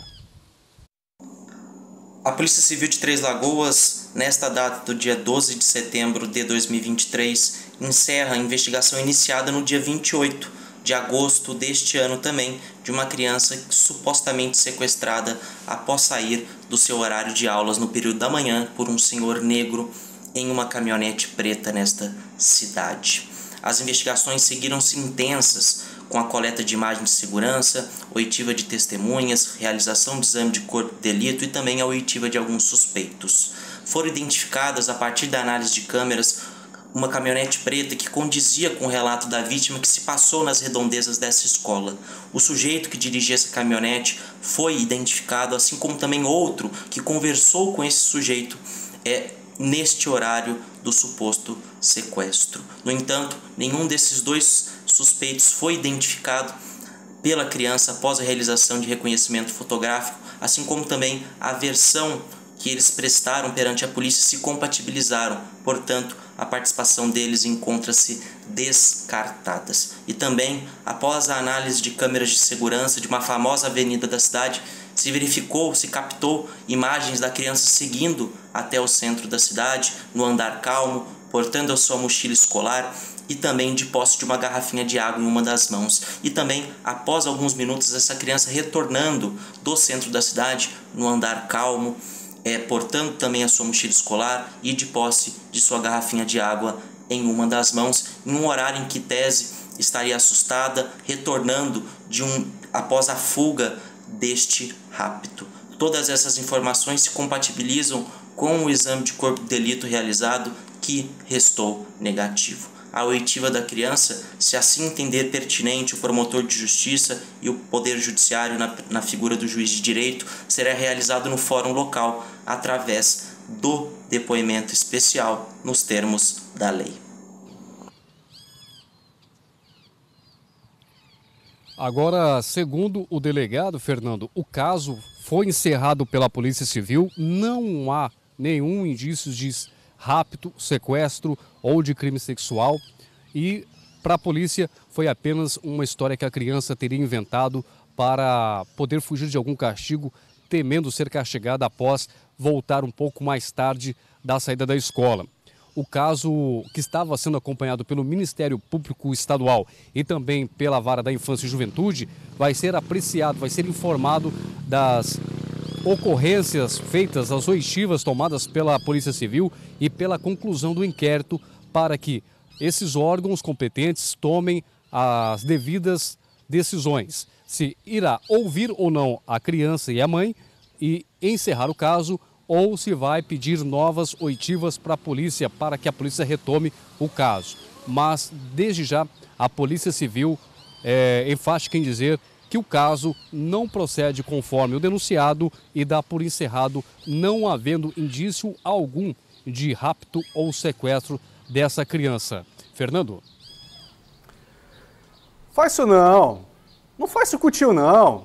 A Polícia Civil de Três Lagoas, nesta data do dia doze de setembro de dois mil e vinte e três, encerra a investigação iniciada no dia vinte e oito de agosto deste ano também, de uma criança supostamente sequestrada após sair do seu horário de aulas no período da manhã por um senhor negro em uma caminhonete preta nesta cidade. As investigações seguiram-se intensas, com a coleta de imagens de segurança, oitiva de testemunhas, realização de exame de corpo de delito e também a oitiva de alguns suspeitos. Foram identificadas, a partir da análise de câmeras, uma caminhonete preta que condizia com o relato da vítima que se passou nas redondezas dessa escola. O sujeito que dirigia essa caminhonete foi identificado, assim como também outro que conversou com esse sujeito é, neste horário do suposto sequestro. No entanto, nenhum desses dois suspeitos foi identificado pela criança após a realização de reconhecimento fotográfico, assim como também a versão que eles prestaram perante a polícia se compatibilizaram. Portanto, a participação deles encontra-se descartadas. E também, após a análise de câmeras de segurança de uma famosa avenida da cidade, se verificou, se captou imagens da criança seguindo até o centro da cidade, no andar calmo, portando a sua mochila escolar e também de posse de uma garrafinha de água em uma das mãos. E também, após alguns minutos, essa criança retornando do centro da cidade, no andar calmo, é, portando também a sua mochila escolar e de posse de sua garrafinha de água em uma das mãos, em um horário em que tese estaria assustada, retornando de um após a fuga deste rapto. Todas essas informações se compatibilizam com o exame de corpo de delito realizado, que restou negativo. A oitiva da criança, se assim entender pertinente o promotor de justiça e o Poder Judiciário na, na figura do juiz de direito, será realizado no fórum local através do depoimento especial nos termos da lei. Agora, segundo o delegado, Fernando, o caso foi encerrado pela Polícia Civil, não há nenhum indício de rapto, sequestro ou de crime sexual, e para a polícia foi apenas uma história que a criança teria inventado para poder fugir de algum castigo, temendo ser castigada após voltar um pouco mais tarde da saída da escola. O caso, que estava sendo acompanhado pelo Ministério Público Estadual e também pela Vara da Infância e Juventude, vai ser apreciado, vai ser informado das ocorrências feitas, as oitivas tomadas pela Polícia Civil e pela conclusão do inquérito, para que esses órgãos competentes tomem as devidas decisões. Se irá ouvir ou não a criança e a mãe e encerrar o caso, ou se vai pedir novas oitivas para a polícia, para que a polícia retome o caso. Mas, desde já, a Polícia Civil é enfática em dizer que o caso não procede conforme o denunciado e dá por encerrado, não havendo indício algum de rapto ou sequestro dessa criança. Fernando? Faz isso não. Não faz isso com o tio, não.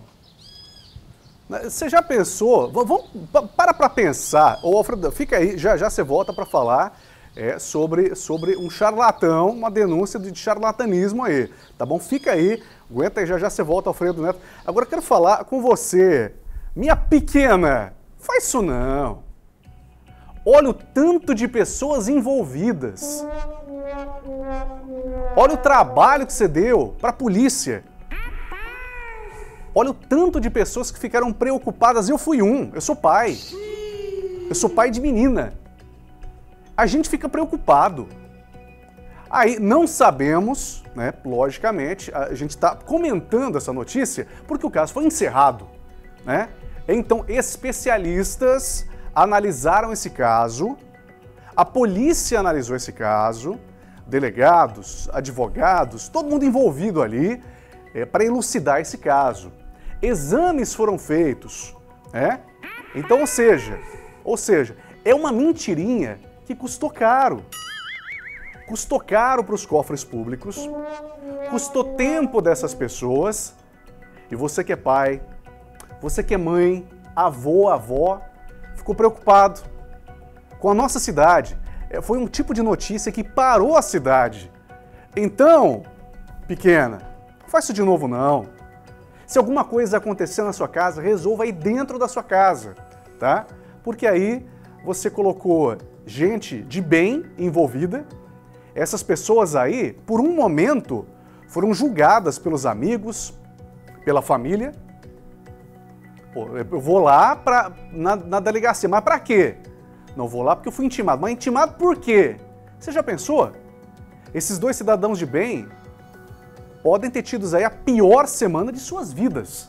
Você já pensou? Vamos, para para pensar. Ô, Alfredo, fica aí, já já você volta para falar é, sobre, sobre um charlatão, uma denúncia de charlatanismo aí, tá bom? Fica aí, aguenta aí, já já você volta, Alfredo Neto. Agora eu quero falar com você, minha pequena, faz isso não. Olha o tanto de pessoas envolvidas. Olha o trabalho que você deu para a polícia. Olha o tanto de pessoas que ficaram preocupadas. Eu fui um, eu sou pai. Eu sou pai de menina. A gente fica preocupado. Aí não sabemos, né, logicamente, a gente está comentando essa notícia porque o caso foi encerrado, né? Então, especialistas analisaram esse caso, a polícia analisou esse caso, delegados, advogados, todo mundo envolvido ali é, para elucidar esse caso. Exames foram feitos, né? Então, ou seja, ou seja, é uma mentirinha que custou caro. Custou caro para os cofres públicos, custou tempo dessas pessoas. E você que é pai, você que é mãe, avô, avó, ficou preocupado com a nossa cidade. Foi um tipo de notícia que parou a cidade. Então, pequena, não faz isso de novo não. Se alguma coisa acontecer na sua casa, resolva aí dentro da sua casa, tá? Porque aí você colocou gente de bem envolvida. Essas pessoas aí, por um momento, foram julgadas pelos amigos, pela família. Pô, eu vou lá pra, na, na delegacia, mas pra quê? Não vou lá porque eu fui intimado. Mas intimado por quê? Você já pensou? Esses dois cidadãos de bem podem ter tido aí a pior semana de suas vidas.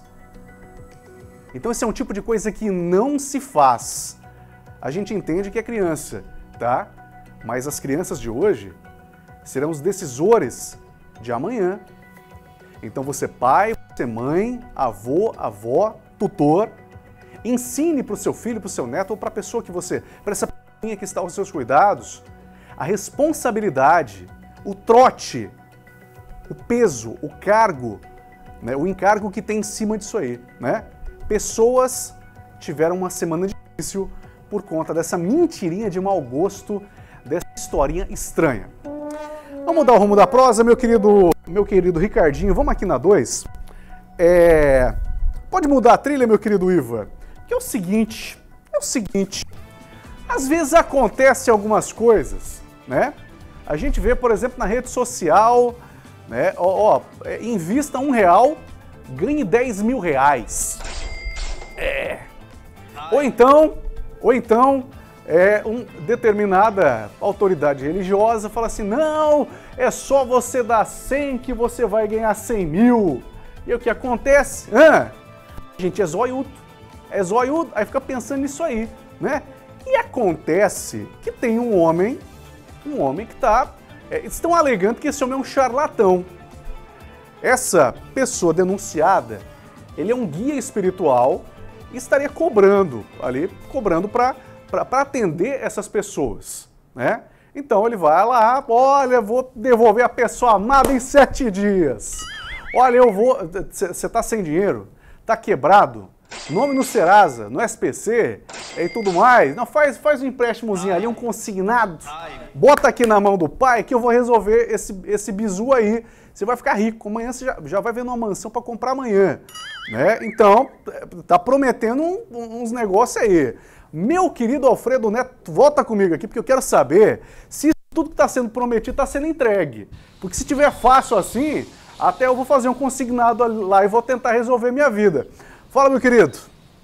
Então esse é um tipo de coisa que não se faz. A gente entende que é criança, tá? Mas as crianças de hoje serão os decisores de amanhã. Então você pai, você mãe, avô, avó, tutor, ensine para o seu filho, para o seu neto ou para a pessoa que você, para essa pessoa que está aos seus cuidados, a responsabilidade, o trote, o peso, o cargo, né, o encargo que tem em cima disso aí, né? Pessoas tiveram uma semana difícil por conta dessa mentirinha de mau gosto, dessa historinha estranha. Vamos mudar o rumo da prosa, meu querido, meu querido Ricardinho. Vamos aqui na dois. É... Pode mudar a trilha, meu querido Iva? Que é o seguinte, é o seguinte, às vezes acontecem algumas coisas, né? A gente vê, por exemplo, na rede social, né? Ó, ó, invista um real, ganhe dez mil reais. É. Ou então, ou então, é, um, determinada autoridade religiosa fala assim, não, é só você dar cem que você vai ganhar cem mil. E aí o que acontece? Ah, a gente é zoiudo, é zoiudo, aí fica pensando nisso aí, né? E acontece que tem um homem, um homem que tá, é, estão alegando que esse homem é um charlatão. Essa pessoa denunciada, ele é um guia espiritual e estaria cobrando ali, cobrando para atender essas pessoas, né? Então ele vai lá, olha, vou devolver a pessoa amada em sete dias. Olha, eu vou, você tá sem dinheiro, tá quebrado, nome no Serasa, no S P C e tudo mais. Não, faz, faz um empréstimozinho ali, um consignado, bota aqui na mão do pai que eu vou resolver esse, esse bizu aí. Você vai ficar rico, amanhã você já, já vai ver uma mansão para comprar amanhã, né? Então, tá prometendo um, uns negócios aí. Meu querido Alfredo Neto, volta comigo aqui, porque eu quero saber se tudo que está sendo prometido está sendo entregue. Porque se tiver fácil assim, até eu vou fazer um consignado lá e vou tentar resolver minha vida. Fala, meu querido.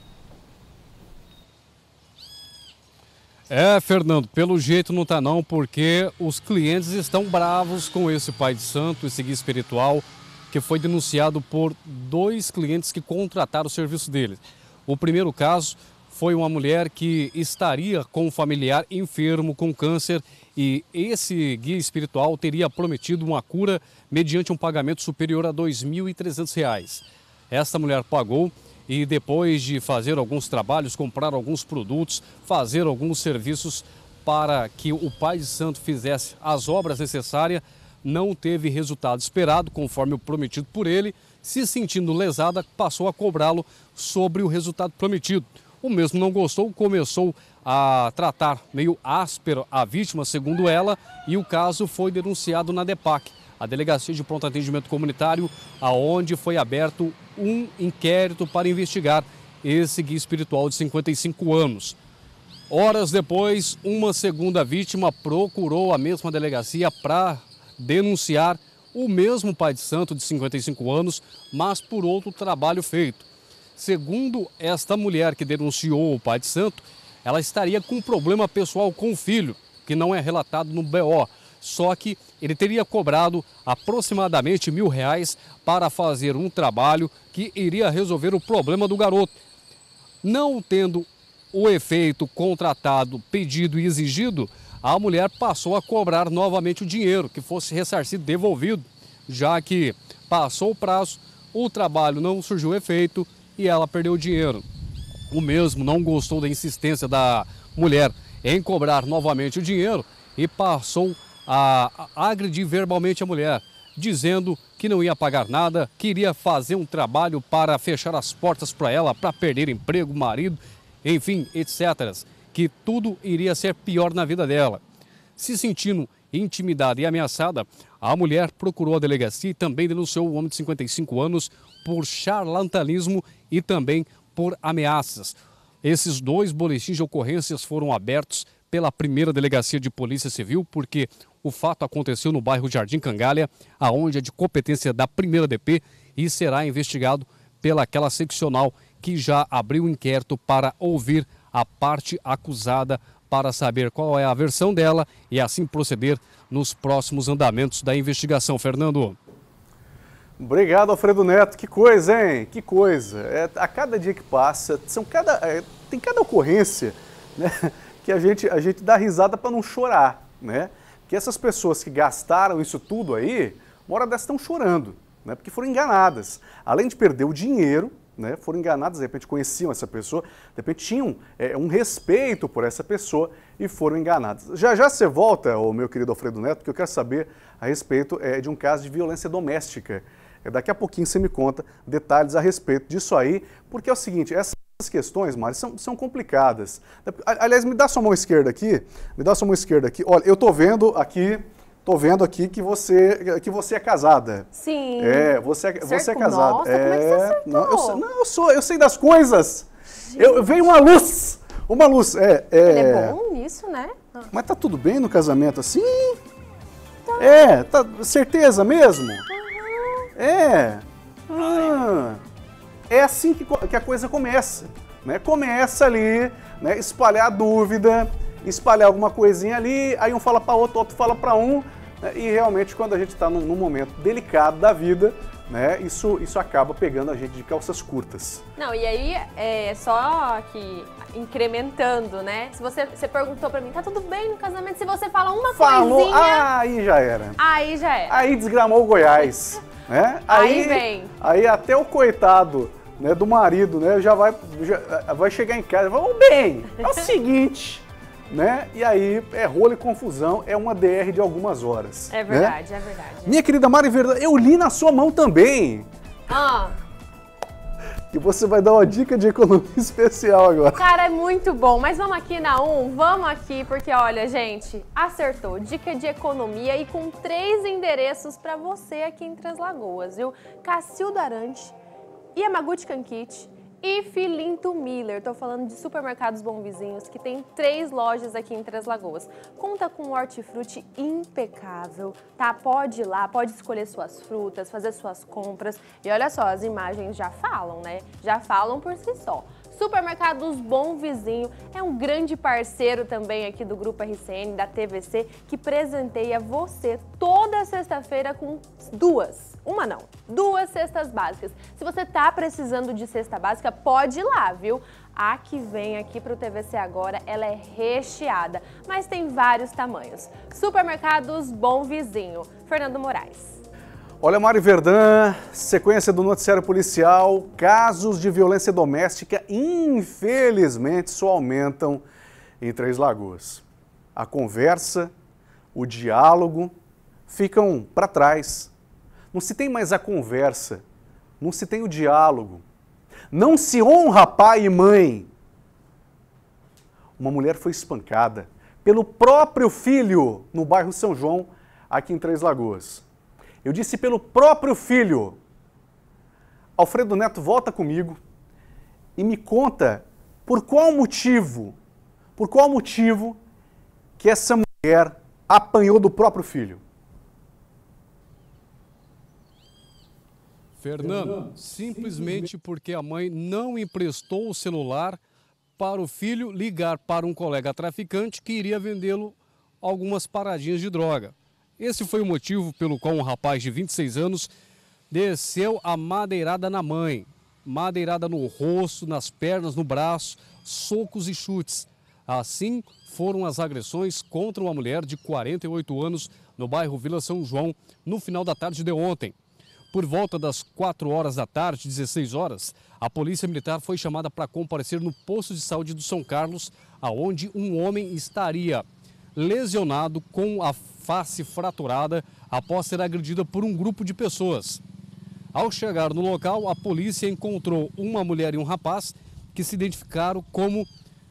É, Fernando, pelo jeito não tá não, porque os clientes estão bravos com esse pai de santo, esse guia espiritual, que foi denunciado por dois clientes que contrataram o serviço dele. O primeiro caso foi uma mulher que estaria com um familiar enfermo com câncer e esse guia espiritual teria prometido uma cura mediante um pagamento superior a dois mil e trezentos reais. Esta mulher pagou e depois de fazer alguns trabalhos, comprar alguns produtos, fazer alguns serviços para que o pai de santo fizesse as obras necessárias, não teve resultado esperado, conforme o prometido por ele. Se sentindo lesada, passou a cobrá-lo sobre o resultado prometido. O mesmo não gostou, começou a tratar meio áspero a vítima, segundo ela, e o caso foi denunciado na DEPAC, a Delegacia de Pronto Atendimento Comunitário, aonde foi aberto um inquérito para investigar esse guia espiritual de cinquenta e cinco anos. Horas depois, uma segunda vítima procurou a mesma delegacia para denunciar o mesmo pai de santo de cinquenta e cinco anos, mas por outro trabalho feito. Segundo esta mulher que denunciou o pai de santo, ela estaria com um problema pessoal com o filho, que não é relatado no B O. Só que ele teria cobrado aproximadamente mil reais para fazer um trabalho que iria resolver o problema do garoto. Não tendo o efeito contratado, pedido e exigido, a mulher passou a cobrar novamente o dinheiro, que fosse ressarcido, devolvido, já que passou o prazo, o trabalho não surgiu efeito e ela perdeu o dinheiro. O mesmo não gostou da insistência da mulher em cobrar novamente o dinheiro e passou a agredir verbalmente a mulher, dizendo que não ia pagar nada, que iria fazer um trabalho para fechar as portas para ela, para perder emprego, marido, enfim, etcétera. Que tudo iria ser pior na vida dela. Se sentindo intimidada e ameaçada, a mulher procurou a delegacia e também denunciou o homem de cinquenta e cinco anos por charlatanismo e também por ameaças. Esses dois boletins de ocorrências foram abertos pela primeira delegacia de Polícia Civil, porque o fato aconteceu no bairro Jardim Cangalha, aonde é de competência da primeira D P e será investigado pelaquela seccional que já abriu o inquérito para ouvir a parte acusada para saber qual é a versão dela e assim proceder nos próximos andamentos da investigação. Fernando. Obrigado, Alfredo Neto. Que coisa, hein? Que coisa. É, a cada dia que passa, são cada, é, tem cada ocorrência, né, que a gente, a gente dá risada para não chorar, né? Que essas pessoas que gastaram isso tudo aí, uma hora dessas estão chorando, né? Porque foram enganadas. Além de perder o dinheiro, né, foram enganadas, de repente conheciam essa pessoa, de repente tinham é, um respeito por essa pessoa e foram enganadas. Já já você volta, ô, meu querido Alfredo Neto, porque eu quero saber a respeito é, de um caso de violência doméstica. É, daqui a pouquinho você me conta detalhes a respeito disso aí, porque é o seguinte, essas questões, Mari, são, são complicadas. Aliás, me dá sua mão esquerda aqui, me dá sua mão esquerda aqui. Olha, eu tô vendo aqui... Tô vendo aqui que você, que você é casada. Sim. É, você é, você é casada. Nossa, é, como é que você acertou? Não, eu, sou, não, eu, sou, eu sei das coisas. Eu, eu veio uma luz. Uma luz. É, é... Ele é bom nisso, né? Mas tá tudo bem no casamento assim? Tá. É, tá, certeza mesmo? Uhum. É. Ah, é assim que, que a coisa começa. Né? Começa ali, né, espalhar a dúvida, espalhar alguma coisinha ali, aí um fala para outro, outro fala para um, né, e realmente quando a gente está num, num momento delicado da vida, né, isso, isso acaba pegando a gente de calças curtas. Não, e aí, é só que incrementando, né? Se você, você perguntou pra mim, tá tudo bem no casamento? Se você fala uma Falou, coisinha... ah, aí já era. Aí já era. Aí desgramou o Goiás, né? Aí vem. Aí até o coitado, né, do marido, né, já vai, já vai chegar em casa e vai, ô bem, é o seguinte... Né? E aí é rolo e confusão, é uma D R de algumas horas. É verdade, né? é verdade. Minha querida Mari Verdão, eu li na sua mão também. Ah. E você vai dar uma dica de economia especial agora. Cara, é muito bom. Mas vamos aqui na um, vamos aqui, porque olha, gente, acertou. Dica de economia e com três endereços para você aqui em Três Lagoas, viu? Cacildo Arante, Yamaguchi Kankichi e Filinto Miller. Tô falando de Supermercados Bom Vizinhos, que tem três lojas aqui em Três Lagoas. Conta com um hortifruti impecável, tá? Pode ir lá, pode escolher suas frutas, fazer suas compras. E olha só, as imagens já falam, né? Já falam por si só. Supermercados Bom Vizinho é um grande parceiro também aqui do Grupo R C N, da T V C, que presenteia você toda sexta-feira com duas, uma não, duas cestas básicas. Se você tá precisando de cesta básica, pode ir lá, viu? A que vem aqui para o T V C Agora, ela é recheada, mas tem vários tamanhos. Supermercados Bom Vizinho. Fernando Moraes. Olha, Mari Verdão, sequência do noticiário policial, casos de violência doméstica, infelizmente, só aumentam em Três Lagoas. A conversa, o diálogo ficam para trás. Não se tem mais a conversa, não se tem o diálogo, não se honra pai e mãe. Uma mulher foi espancada pelo próprio filho no bairro São João, aqui em Três Lagoas. Eu disse pelo próprio filho. Alfredo Neto, volta comigo e me conta por qual motivo, por qual motivo que essa mulher apanhou do próprio filho. Fernando, simplesmente porque a mãe não emprestou o celular para o filho ligar para um colega traficante que iria vendê-lo algumas paradinhas de droga. Esse foi o motivo pelo qual um rapaz de vinte e seis anos desceu a madeirada na mãe. Madeirada no rosto, nas pernas, no braço, socos e chutes. Assim foram as agressões contra uma mulher de quarenta e oito anos no bairro Vila São João no final da tarde de ontem. Por volta das quatro horas da tarde, dezesseis horas, a polícia militar foi chamada para comparecer no posto de saúde do São Carlos, aonde um homem estaria lesionado com a face fraturada após ser agredida por um grupo de pessoas. Ao chegar no local, a polícia encontrou uma mulher e um rapaz que se identificaram como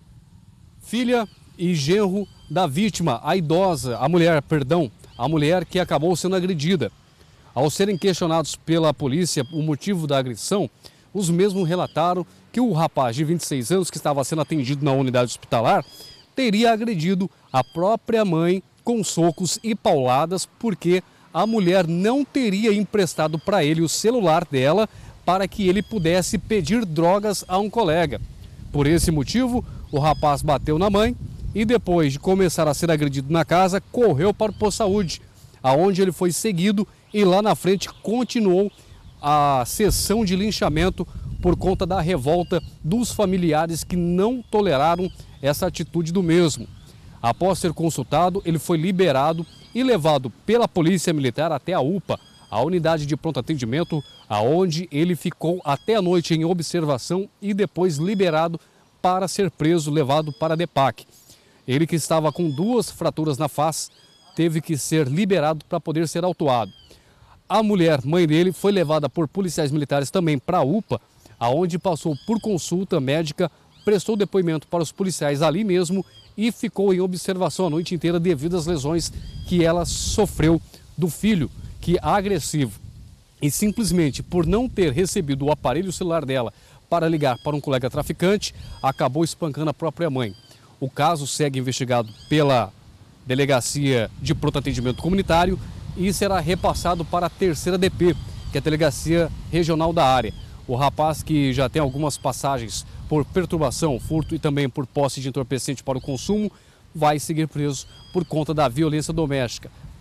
filha e genro da vítima, a idosa, a mulher, perdão, a mulher que acabou sendo agredida. Ao serem questionados pela polícia o motivo da agressão, os mesmos relataram que o rapaz de vinte e seis anos que estava sendo atendido na unidade hospitalar teria agredido a própria mãe com socos e pauladas porque a mulher não teria emprestado para ele o celular dela para que ele pudesse pedir drogas a um colega. Por esse motivo, o rapaz bateu na mãe e depois de começar a ser agredido na casa, correu para o posto de saúde, aonde ele foi seguido e lá na frente continuou a sessão de linchamento por conta da revolta dos familiares que não toleraram essa atitude do mesmo. Após ser consultado, ele foi liberado e levado pela Polícia Militar até a U P A, a unidade de pronto atendimento, aonde ele ficou até a noite em observação e depois liberado para ser preso, levado para a D E P A C. Ele, que estava com duas fraturas na face, teve que ser liberado para poder ser autuado. A mulher, mãe dele, foi levada por policiais militares também para a U P A, aonde passou por consulta médica, prestou depoimento para os policiais ali mesmo e ficou em observação a noite inteira devido às lesões que ela sofreu do filho, que é agressivo. E simplesmente por não ter recebido o aparelho celular dela para ligar para um colega traficante, acabou espancando a própria mãe. O caso segue investigado pela Delegacia de Pronto Atendimento Comunitário e será repassado para a terceira D P, que é a Delegacia Regional da área. O rapaz, que já tem algumas passagens por perturbação, furto e também por posse de entorpecente para o consumo, vai seguir preso por conta da violência doméstica.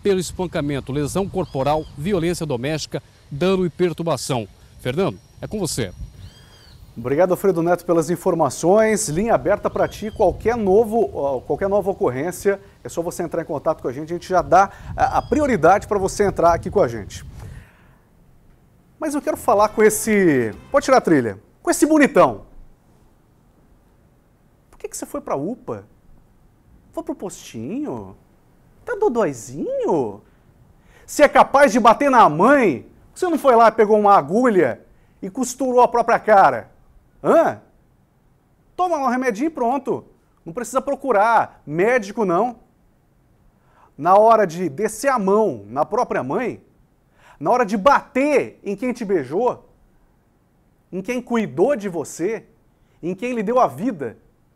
pelo espancamento, lesão corporal, violência doméstica, dano e perturbação. Fernando, é com você. Obrigado, Alfredo Neto, pelas informações. Linha aberta para ti, qualquer, novo, qualquer nova ocorrência, é só você entrar em contato com a gente, a gente já dá a prioridade para você entrar aqui com a gente. Mas eu quero falar com esse... Pode tirar a trilha. Com esse bonitão. Por que, que você foi para a U P A? Foi pro postinho? Tá dodóizinho? Você é capaz de bater na mãe? Você não foi lá, pegou uma agulha e costurou a própria cara? Hã? Toma lá um remedinho e pronto. Não precisa procurar médico, não. Na hora de descer a mão na própria mãe, na hora de bater em quem te beijou, em quem cuidou de você, em quem lhe deu a vida,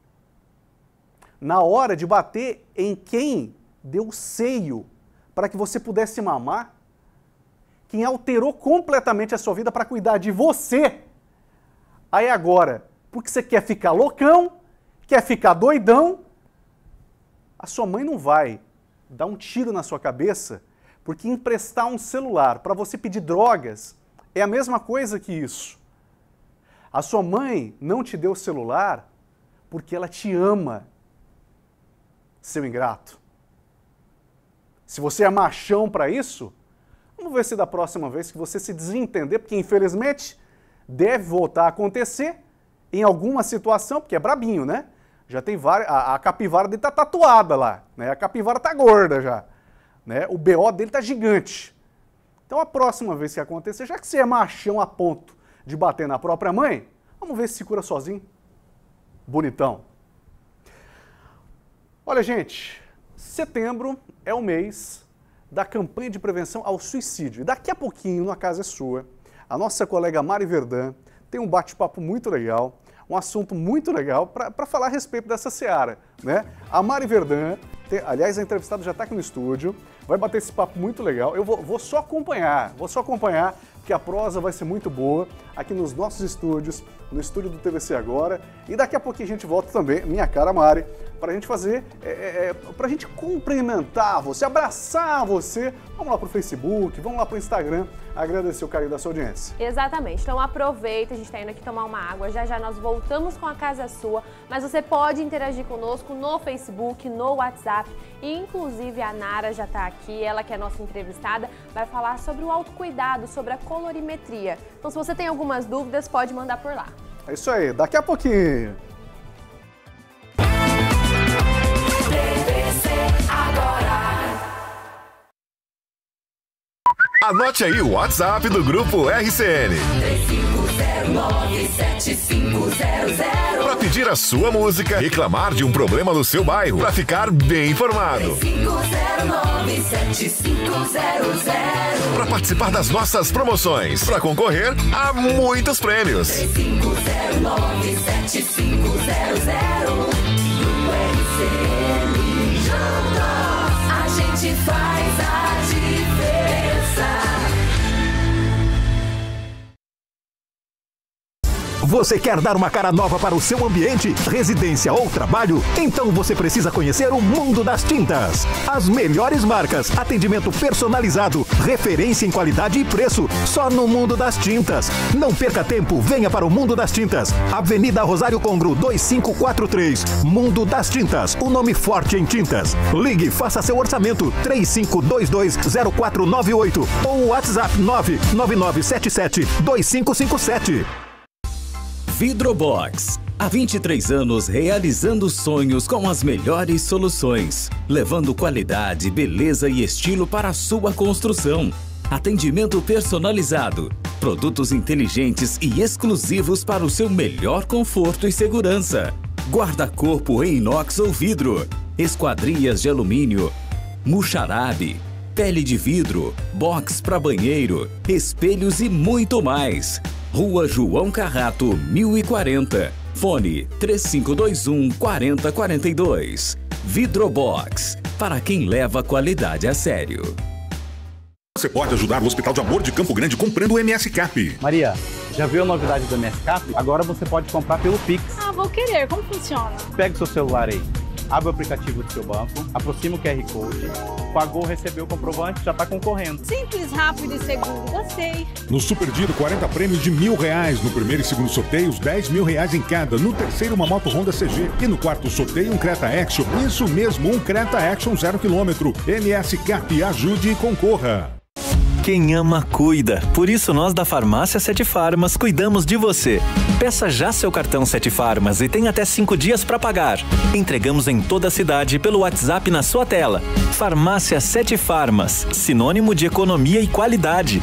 na hora de bater em quem deu o seio para que você pudesse mamar, quem alterou completamente a sua vida para cuidar de você. Aí agora, porque você quer ficar loucão, quer ficar doidão, a sua mãe não vai dar um tiro na sua cabeça porque emprestar um celular para você pedir drogas é a mesma coisa que isso. A sua mãe não te deu o celular porque ela te ama, seu ingrato. Se você é machão para isso, vamos ver se da próxima vez que você se desentender, porque infelizmente deve voltar a acontecer em alguma situação, porque é brabinho, né? Já tem várias, a, a capivara dele tá tatuada lá, né? A capivara tá gorda já, né? O B O dele tá gigante. Então a próxima vez que acontecer, já que você é machão a ponto de bater na própria mãe, vamos ver se se cura sozinho. Bonitão. Olha, gente, setembro é o mês da campanha de prevenção ao suicídio. E daqui a pouquinho, na Casa é Sua, a nossa colega Mari Verdun tem um bate-papo muito legal, um assunto muito legal para falar a respeito dessa seara, né? A Mari Verdun, tem, aliás, a entrevistada já está aqui no estúdio, vai bater esse papo muito legal. Eu vou, vou só acompanhar, vou só acompanhar, porque a prosa vai ser muito boa aqui nos nossos estúdios, no estúdio do T V C Agora. E daqui a pouquinho a gente volta também, minha cara Mari, para a gente fazer, é, é, para a gente cumprimentar você, abraçar você. Vamos lá para o Facebook, vamos lá para o Instagram, agradecer o carinho da sua audiência. Exatamente, então aproveita, a gente está indo aqui tomar uma água, já já nós voltamos com a Casa Sua, mas você pode interagir conosco no Facebook, no WhatsApp, e inclusive a Nara já está aqui, ela que é nossa entrevistada, vai falar sobre o autocuidado, sobre a colorimetria. Então se você tem algumas dúvidas, pode mandar por lá. É isso aí, daqui a pouquinho. Anote aí o WhatsApp do Grupo R C N. três cinco zero nove sete cinco zero zero. Para pedir a sua música, reclamar de um problema no seu bairro, para ficar bem informado. três cinco zero nove sete cinco zero zero. Para participar das nossas promoções, para concorrer a muitos prêmios. três cinco zero nove sete cinco zero zero. Grupo R C N, juntos a gente faz a diferença. Você quer dar uma cara nova para o seu ambiente, residência ou trabalho? Então você precisa conhecer o Mundo das Tintas. As melhores marcas, atendimento personalizado, referência em qualidade e preço, só no Mundo das Tintas. Não perca tempo, venha para o Mundo das Tintas. Avenida Rosário Congro, dois cinco quatro três. Mundo das Tintas, o nome forte em tintas. Ligue, faça seu orçamento, três cinco dois dois zero quatro nove oito ou WhatsApp nove nove nove sete sete dois cinco cinco sete. Vidrobox. Há vinte e três anos realizando sonhos com as melhores soluções, levando qualidade, beleza e estilo para a sua construção. Atendimento personalizado, produtos inteligentes e exclusivos para o seu melhor conforto e segurança. Guarda-corpo em inox ou vidro, esquadrias de alumínio, muxarabe, pele de vidro, box para banheiro, espelhos e muito mais. Rua João Carrato, mil e quarenta. Fone três cinco dois um quatro zero quatro dois. Vidrobox, para quem leva a qualidade a sério. Você pode ajudar o Hospital de Amor de Campo Grande comprando o M S Cap. Maria, já viu a novidade do M S Cap? Agora você pode comprar pelo Pix. Ah, vou querer. Como funciona? Pega o seu celular aí, abre o aplicativo do seu banco, aproxima o Q R Code, Pagou, recebeu o comprovante, já está concorrendo. Simples, rápido e seguro. Gostei. No Super Dino, quarenta prêmios de mil reais. No primeiro e segundo sorteios, dez mil reais em cada. No terceiro, uma moto Honda C G. E no quarto sorteio, um Creta Action. Isso mesmo, um Creta Action zero quilômetro. M S Cap, ajude e concorra. Quem ama, cuida. Por isso, nós da Farmácia Sete Farmas cuidamos de você. Peça já seu cartão Sete Farmas e tem até cinco dias para pagar. Entregamos em toda a cidade pelo WhatsApp na sua tela. Farmácia Sete Farmas, sinônimo de economia e qualidade.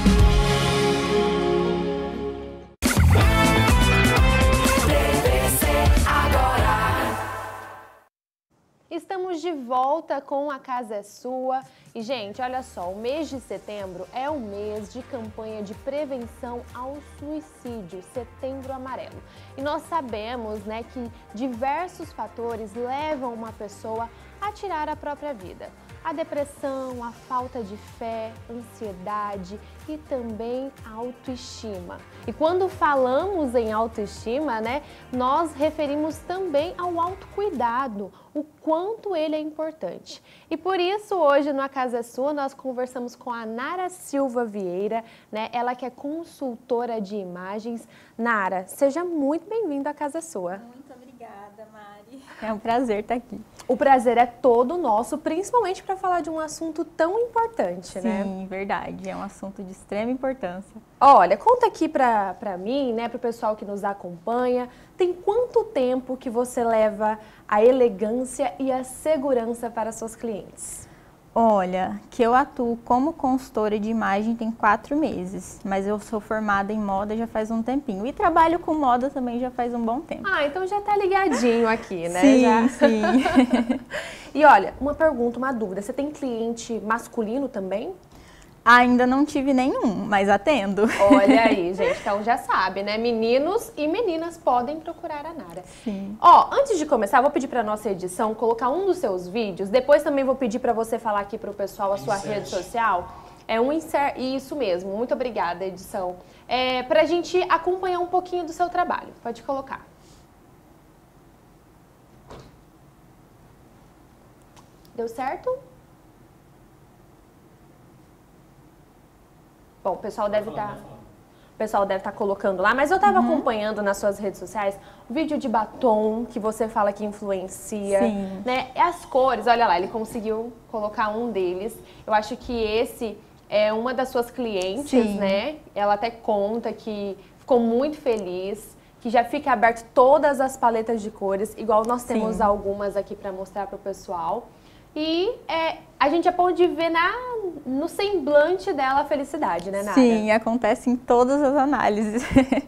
Estamos de volta com A Casa é Sua. E, gente, olha só, o mês de setembro é um mês de campanha de prevenção ao suicídio, Setembro Amarelo. E nós sabemos, né, que diversos fatores levam uma pessoa a tirar a própria vida. A depressão, a falta de fé, ansiedade e também a autoestima. E quando falamos em autoestima, né, nós referimos também ao autocuidado, o quanto ele é importante. E por isso, hoje no A Casa é Sua, nós conversamos com a Nara Silva Vieira, né, ela que é consultora de imagens. Nara, seja muito bem-vinda à Casa é Sua. Muito obrigada, Mari. É um prazer estar aqui. O prazer é todo nosso, principalmente para falar de um assunto tão importante, Sim, né? Sim, verdade. É um assunto de extrema importância. Olha, conta aqui para para mim, né, para o pessoal que nos acompanha, tem quanto tempo que você leva a elegância e a segurança para suas clientes? Olha, que eu atuo como consultora de imagem tem quatro meses, mas eu sou formada em moda já faz um tempinho. E trabalho com moda também já faz um bom tempo. Ah, então já tá ligadinho aqui, né? Sim, já. sim. E olha, uma pergunta, uma dúvida, você tem cliente masculino também? Ainda não tive nenhum, mas atendo. Olha aí, gente, então já sabe, né? Meninos e meninas podem procurar a Nara. Sim. Ó, antes de começar, vou pedir para nossa edição colocar um dos seus vídeos. Depois também vou pedir para você falar aqui para o pessoal a sua insert. Rede social. É um insert, isso mesmo. Muito obrigada, edição. É, para a gente acompanhar um pouquinho do seu trabalho. Pode colocar. Deu certo? Bom, o pessoal deve estar... O pessoal deve estar colocando lá, mas eu estava uhum. acompanhando nas suas redes sociais o vídeo de batom que você fala que influencia, Sim. né? As cores, olha lá, ele conseguiu colocar um deles. Eu acho que esse é uma das suas clientes, Sim. né? Ela até conta que ficou muito feliz, que já fica aberto todas as paletas de cores, igual nós temos Sim. algumas aqui para mostrar para o pessoal. E é, a gente já pode ver na, no semblante dela a felicidade, né, Nara? Sim, acontece em todas as análises.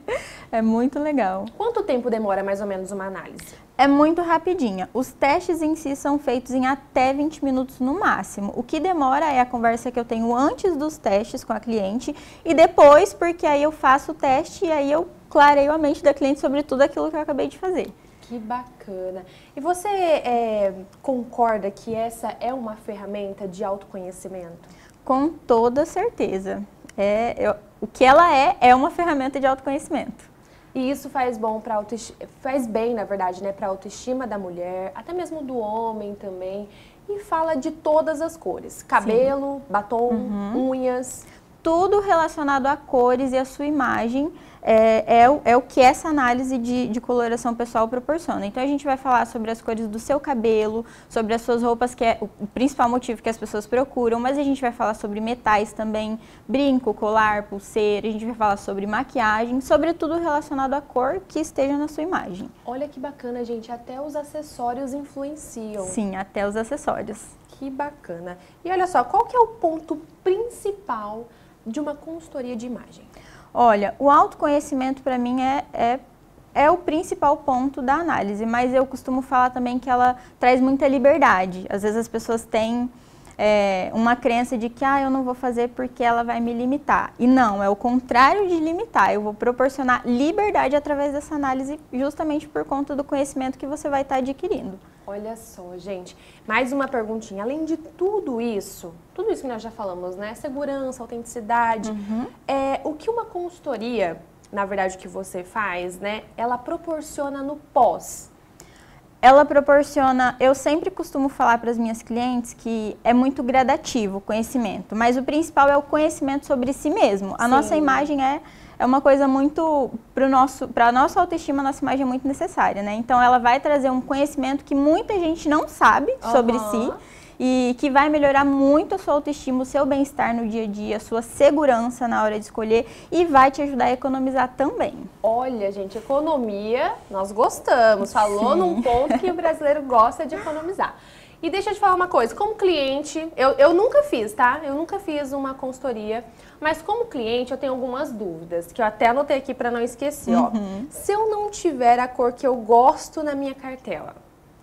É muito legal. Quanto tempo demora mais ou menos uma análise? É muito rapidinha. Os testes em si são feitos em até vinte minutos no máximo. O que demora é a conversa que eu tenho antes dos testes com a cliente e depois, porque aí eu faço o teste e aí eu clareio a mente da cliente sobre tudo aquilo que eu acabei de fazer. Que bacana. E você é, concorda que essa é uma ferramenta de autoconhecimento? Com toda certeza. É, eu, o que ela é, é uma ferramenta de autoconhecimento. E isso faz bom para autoestima, faz bem, na verdade, né, para a autoestima da mulher, até mesmo do homem também. E fala de todas as cores. Cabelo, Sim. batom, uhum. unhas. Tudo relacionado a cores e a sua imagem. É, é, o, é o que essa análise de, de coloração pessoal proporciona. Então, a gente vai falar sobre as cores do seu cabelo, sobre as suas roupas, que é o, o principal motivo que as pessoas procuram, mas a gente vai falar sobre metais também, brinco, colar, pulseira, a gente vai falar sobre maquiagem, sobre tudo relacionado à cor que esteja na sua imagem. Olha que bacana, gente, até os acessórios influenciam. Sim, até os acessórios. Que bacana. E olha só, qual que é o ponto principal de uma consultoria de imagem? Olha, o autoconhecimento para mim é, é, é o principal ponto da análise, mas eu costumo falar também que ela traz muita liberdade. Às vezes as pessoas têm é, uma crença de que ah, eu não vou fazer porque ela vai me limitar. E não, é o contrário de limitar. Eu vou proporcionar liberdade através dessa análise justamente por conta do conhecimento que você vai estar adquirindo. Olha só, gente, mais uma perguntinha. Além de tudo isso, tudo isso que nós já falamos, né? Segurança, autenticidade, uhum. é, o que uma consultoria, na verdade, que você faz, né? Ela proporciona no pós? Ela proporciona, eu sempre costumo falar para as minhas clientes que é muito gradativo o conhecimento, mas o principal é o conhecimento sobre si mesmo. A Sim. nossa imagem é, é uma coisa muito, para a nossa autoestima, a nossa imagem é muito necessária, né? Então ela vai trazer um conhecimento que muita gente não sabe uhum. sobre si, e que vai melhorar muito a sua autoestima, o seu bem-estar no dia a dia, a sua segurança na hora de escolher e vai te ajudar a economizar também. Olha, gente, economia, nós gostamos. Falou Sim. num ponto que o brasileiro gosta de economizar. E deixa eu te falar uma coisa, como cliente, eu, eu nunca fiz, tá? Eu nunca fiz uma consultoria, mas como cliente eu tenho algumas dúvidas, que eu até anotei aqui para não esquecer, uhum. ó. Se eu não tiver a cor que eu gosto na minha cartela?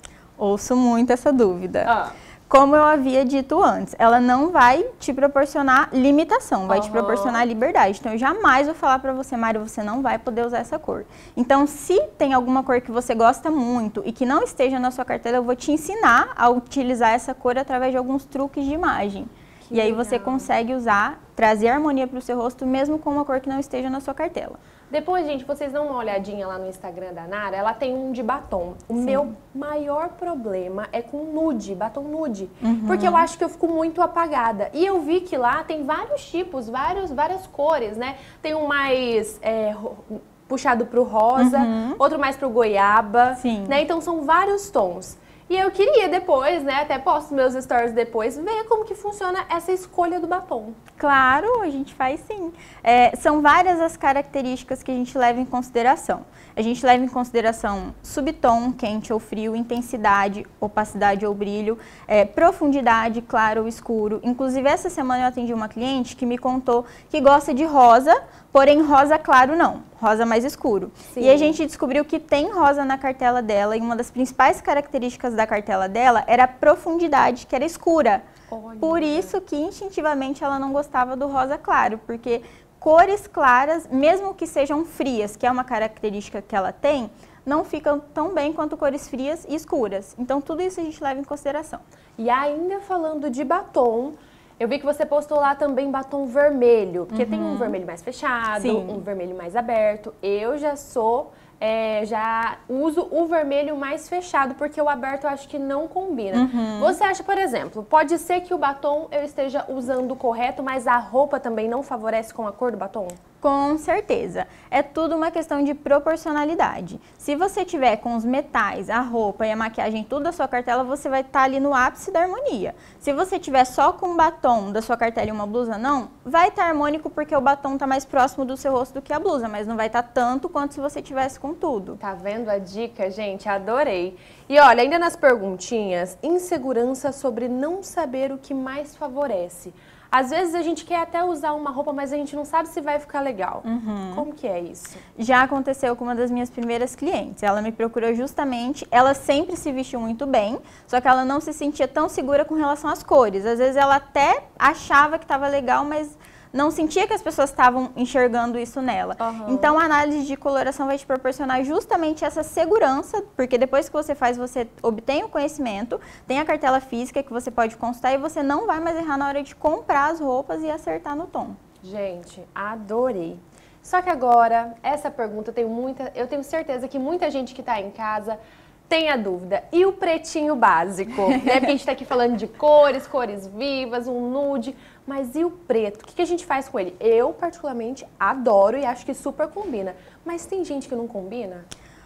Ouço muito essa dúvida. Ah. Como eu havia dito antes, ela não vai te proporcionar limitação, vai uhum. te proporcionar liberdade. Então, eu jamais vou falar pra você, Mário, você não vai poder usar essa cor. Então, se tem alguma cor que você gosta muito e que não esteja na sua cartela, eu vou te ensinar a utilizar essa cor através de alguns truques de imagem. Que e aí legal. Você consegue usar, trazer harmonia para o seu rosto, mesmo com uma cor que não esteja na sua cartela. Depois, gente, vocês dão uma olhadinha lá no Instagram da Nara, ela tem um de batom. O Sim. meu maior problema é com nude, batom nude. Uhum. Porque eu acho que eu fico muito apagada. E eu vi que lá tem vários tipos, vários, várias cores, né? Tem um mais é, puxado pro rosa, uhum. outro mais pro goiaba. Sim. Né? Então são vários tons. E eu queria depois, né, até posto meus stories depois, ver como que funciona essa escolha do batom. Claro, a gente faz sim. É, são várias as características que a gente leva em consideração. A gente leva em consideração subtom, quente ou frio, intensidade, opacidade ou brilho, é, profundidade, claro ou escuro. Inclusive, essa semana eu atendi uma cliente que me contou que gosta de rosa, porém rosa claro não, rosa mais escuro. Sim. E a gente descobriu que tem rosa na cartela dela e uma das principais características da cartela dela era a profundidade, que era escura. Olha. Por isso que instintivamente ela não gostava do rosa claro, porque cores claras, mesmo que sejam frias, que é uma característica que ela tem, não ficam tão bem quanto cores frias e escuras. Então tudo isso a gente leva em consideração. E ainda falando de batom, eu vi que você postou lá também batom vermelho, porque uhum. tem um vermelho mais fechado, Sim. um vermelho mais aberto. Eu já sou, é, já uso o vermelho mais fechado, porque o aberto eu acho que não combina. Uhum. Você acha, por exemplo, pode ser que o batom eu esteja usando correto, mas a roupa também não favorece com a cor do batom? Com certeza. É tudo uma questão de proporcionalidade. Se você tiver com os metais, a roupa e a maquiagem, tudo da sua cartela, você vai estar ali no ápice da harmonia. Se você tiver só com o batom da sua cartela e uma blusa, não, vai estar harmônico porque o batom está mais próximo do seu rosto do que a blusa, mas não vai estar tanto quanto se você tivesse com tudo. Tá vendo a dica, gente? Adorei. E olha, ainda nas perguntinhas, insegurança sobre não saber o que mais favorece. Às vezes a gente quer até usar uma roupa, mas a gente não sabe se vai ficar legal. Uhum. Como que é isso? Já aconteceu com uma das minhas primeiras clientes. Ela me procurou justamente, ela sempre se vestiu muito bem, só que ela não se sentia tão segura com relação às cores. Às vezes ela até achava que estava legal, mas não sentia que as pessoas estavam enxergando isso nela. Uhum. Então a análise de coloração vai te proporcionar justamente essa segurança, porque depois que você faz, você obtém o conhecimento, tem a cartela física que você pode consultar e você não vai mais errar na hora de comprar as roupas e acertar no tom. Gente, adorei. Só que agora, essa pergunta eu tenho muita, eu tenho certeza que muita gente que está em casa tem a dúvida. E o pretinho básico? Né? Porque a gente está aqui falando de cores, cores vivas, um nude. Mas e o preto? O que a gente faz com ele? Eu, particularmente, adoro e acho que super combina. Mas tem gente que não combina?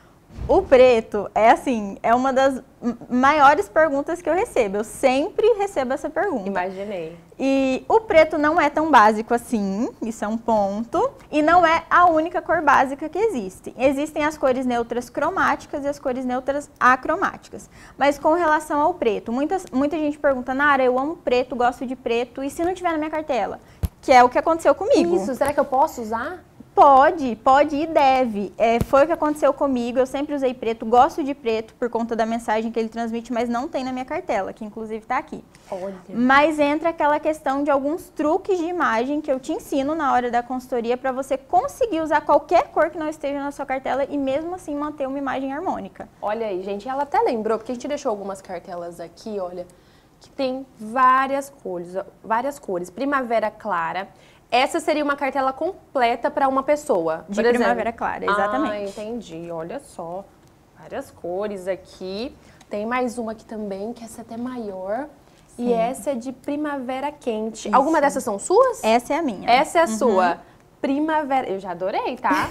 O preto é assim, é uma das maiores perguntas que eu recebo. Eu sempre recebo essa pergunta. Imaginei. E o preto não é tão básico assim, isso é um ponto. E não é a única cor básica que existe. Existem as cores neutras cromáticas e as cores neutras acromáticas. Mas com relação ao preto, muitas, muita gente pergunta, Nara, eu amo preto, gosto de preto, e se não tiver na minha cartela? Que é o que aconteceu comigo. Isso, será que eu posso usar? Pode, pode e deve. É, foi o que aconteceu comigo, eu sempre usei preto, gosto de preto por conta da mensagem que ele transmite, mas não tem na minha cartela, que inclusive está aqui. Olha. Mas entra aquela questão de alguns truques de imagem que eu te ensino na hora da consultoria para você conseguir usar qualquer cor que não esteja na sua cartela e mesmo assim manter uma imagem harmônica. Olha aí, gente, ela até lembrou, porque a gente deixou algumas cartelas aqui, olha, que tem várias cores, várias cores. Primavera clara. Essa seria uma cartela completa para uma pessoa. De primavera clara, exatamente. Ah, entendi. Olha só. Várias cores aqui. Tem mais uma aqui também, que essa é até maior. Sim. E essa é de primavera quente. Isso. Alguma dessas são suas? Essa é a minha. Essa é a uhum. sua. Primavera. Eu já adorei, tá?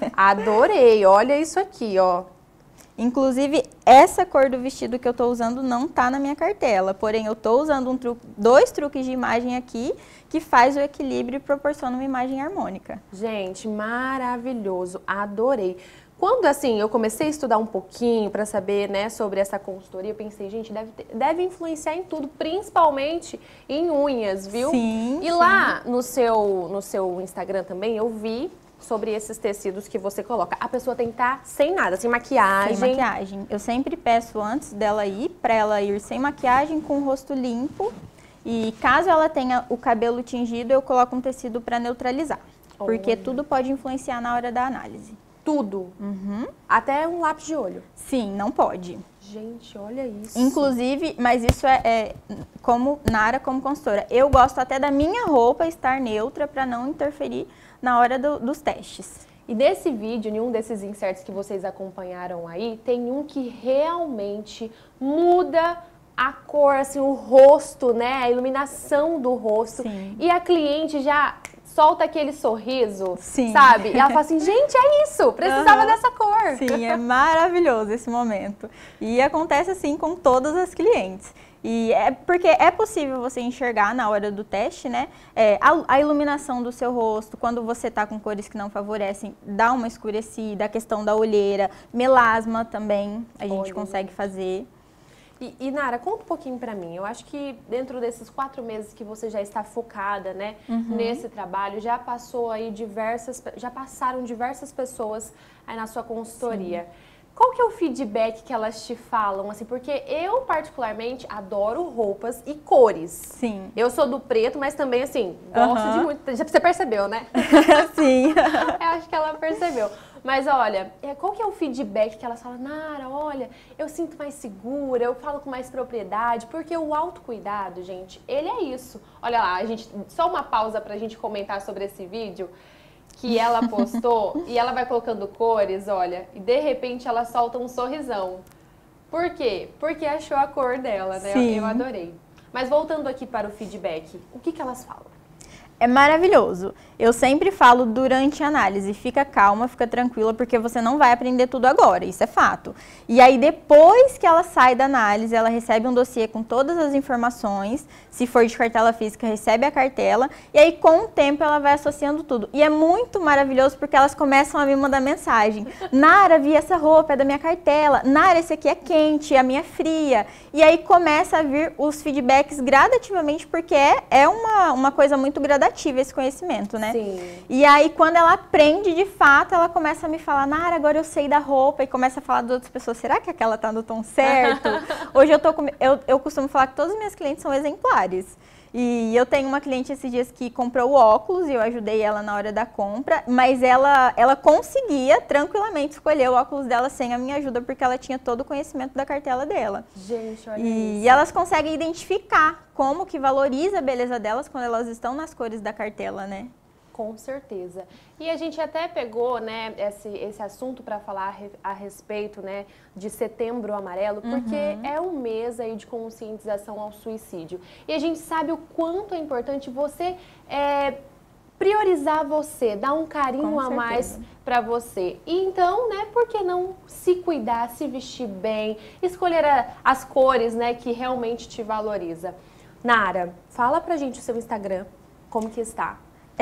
Adorei. Olha isso aqui, ó. Inclusive, essa cor do vestido que eu tô usando não tá na minha cartela. Porém, eu tô usando um tru... dois truques de imagem aqui que faz o equilíbrio e proporciona uma imagem harmônica. Gente, maravilhoso. Adorei. Quando, assim, eu comecei a estudar um pouquinho para saber, né, sobre essa consultoria, eu pensei, gente, deve, ter, deve influenciar em tudo, principalmente em unhas, viu? Sim, E sim. lá no seu, no seu Instagram também, eu vi sobre esses tecidos que você coloca. A pessoa tem que estar sem nada, sem maquiagem. Sem maquiagem. Eu sempre peço antes dela ir, para ela ir sem maquiagem, com o rosto limpo. E caso ela tenha o cabelo tingido, eu coloco um tecido para neutralizar. Oh. Porque tudo pode influenciar na hora da análise. Tudo? Uhum. Até um lápis de olho? Sim, não pode. Gente, olha isso. Inclusive, mas isso é, é como Nara, como consultora. Eu gosto até da minha roupa estar neutra para não interferir na hora do, dos testes. E desse vídeo, nenhum desses inserts que vocês acompanharam aí, tem um que realmente muda a cor, assim, o rosto, né? A iluminação do rosto. Sim. E a cliente já solta aquele sorriso, Sim. sabe? E ela fala assim, gente, é isso, precisava uhum. dessa cor. Sim, é maravilhoso esse momento. E acontece assim com todas as clientes. E é porque é possível você enxergar na hora do teste, né? É, a, a iluminação do seu rosto, quando você tá com cores que não favorecem, dá uma escurecida, a questão da olheira, melasma também a gente Olha, consegue gente. fazer. E, e Nara, conta um pouquinho pra mim. Eu acho que dentro desses quatro meses que você já está focada, né, uhum. nesse trabalho, já passou aí diversas, já passaram diversas pessoas aí na sua consultoria. Sim. Qual que é o feedback que elas te falam, assim, porque eu particularmente adoro roupas e cores. Sim. Eu sou do preto, mas também, assim, gosto uhum. de muito. Você percebeu, né? Sim. Eu acho que ela percebeu. Mas olha, qual que é o feedback que elas falam? Nara, olha, eu sinto mais segura, eu falo com mais propriedade, porque o autocuidado, gente, ele é isso. Olha lá, a gente, só uma pausa pra gente comentar sobre esse vídeo que ela postou e ela vai colocando cores, olha, e de repente ela solta um sorrisão. Por quê? Porque achou a cor dela, né? Sim. Eu adorei. Mas voltando aqui para o feedback, o que que elas falam? É maravilhoso. Eu sempre falo durante a análise, fica calma, fica tranquila, porque você não vai aprender tudo agora, isso é fato. E aí depois que ela sai da análise, ela recebe um dossiê com todas as informações, se for de cartela física, recebe a cartela, e aí com o tempo ela vai associando tudo. E é muito maravilhoso porque elas começam a me mandar mensagem. Nara, vi essa roupa, é da minha cartela. Nara, esse aqui é quente, a minha é fria. E aí começa a vir os feedbacks gradativamente, porque é, é uma, uma coisa muito gradativa esse conhecimento, né? Sim. E aí, quando ela aprende de fato, ela começa a me falar, Nara, agora eu sei da roupa, e começa a falar das outras pessoas, será que aquela tá no tom certo? Hoje eu tô com... eu, eu costumo falar que todas as minhas clientes são exemplares. E eu tenho uma cliente esses dias que comprou o óculos, e eu ajudei ela na hora da compra, mas ela, ela conseguia tranquilamente escolher o óculos dela sem a minha ajuda, porque ela tinha todo o conhecimento da cartela dela. Gente, olha e, isso. E elas conseguem identificar como que valoriza a beleza delas quando elas estão nas cores da cartela, né? Com certeza. E a gente até pegou, né, esse, esse assunto para falar a respeito, né, de Setembro Amarelo, porque uhum. é um mês aí de conscientização ao suicídio. E a gente sabe o quanto é importante você é, priorizar você, dar um carinho a mais para você. E então, né, por que não se cuidar, se vestir bem, escolher a, as cores, né, que realmente te valoriza. Nara, fala pra gente o seu Instagram, como que está?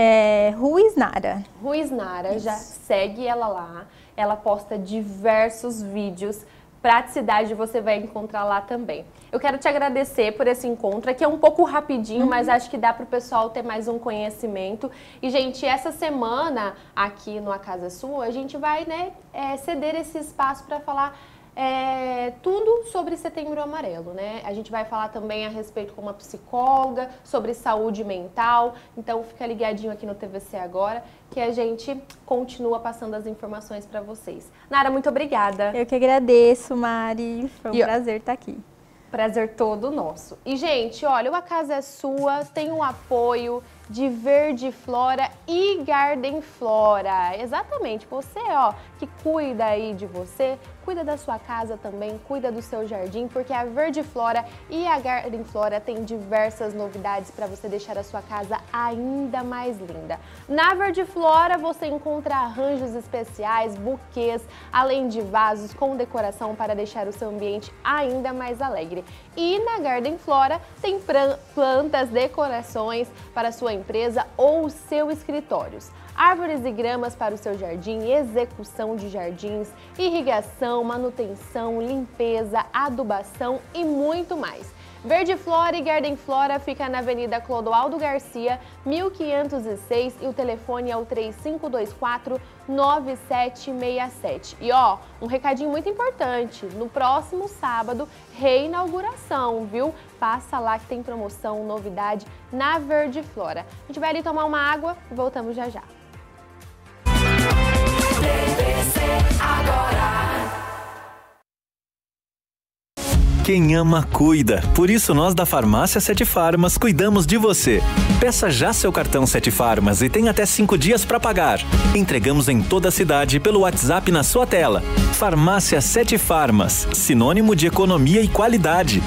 É Ruiz Nara. Ruiz Nara, já segue ela lá. Ela posta diversos vídeos. Praticidade você vai encontrar lá também. Eu quero te agradecer por esse encontro. Aqui é um pouco rapidinho, uhum. mas acho que dá para o pessoal ter mais um conhecimento. E, gente, essa semana aqui no A Casa é Sua, a gente vai, né, é, ceder esse espaço para falar É, tudo sobre Setembro Amarelo, né? A gente vai falar também a respeito com uma psicóloga, sobre saúde mental. Então fica ligadinho aqui no T V C Agora, que a gente continua passando as informações para vocês. Nara, muito obrigada. Eu que agradeço, Mari. Foi um e, prazer estar aqui. Prazer todo nosso. E, gente, olha, o A Casa é Sua tem um apoio de Verde Flora e Garden Flora. Exatamente, você, ó, que cuida aí de você, cuida da sua casa também, cuida do seu jardim, porque a Verdiflora e a Garden Flora tem diversas novidades para você deixar a sua casa ainda mais linda. Na Verdiflora você encontra arranjos especiais, buquês, além de vasos com decoração para deixar o seu ambiente ainda mais alegre. E na Garden Flora tem plantas, decorações para sua empresa ou seu escritórios. Árvores e gramas para o seu jardim, execução de jardins, irrigação, manutenção, limpeza, adubação e muito mais. Verdiflora e Garden Flora fica na Avenida Clodoaldo Garcia, mil quinhentos e seis, e o telefone é o três cinco dois quatro, nove sete seis sete. E ó, um recadinho muito importante, no próximo sábado, reinauguração, viu? Passa lá que tem promoção, novidade na Verdiflora. A gente vai ali tomar uma água e voltamos já já. T V C Agora. Quem ama, cuida. Por isso, nós da Farmácia Sete Farmas cuidamos de você. Peça já seu cartão Sete Farmas e tem até cinco dias para pagar. Entregamos em toda a cidade pelo WhatsApp na sua tela. Farmácia Sete Farmas, sinônimo de economia e qualidade.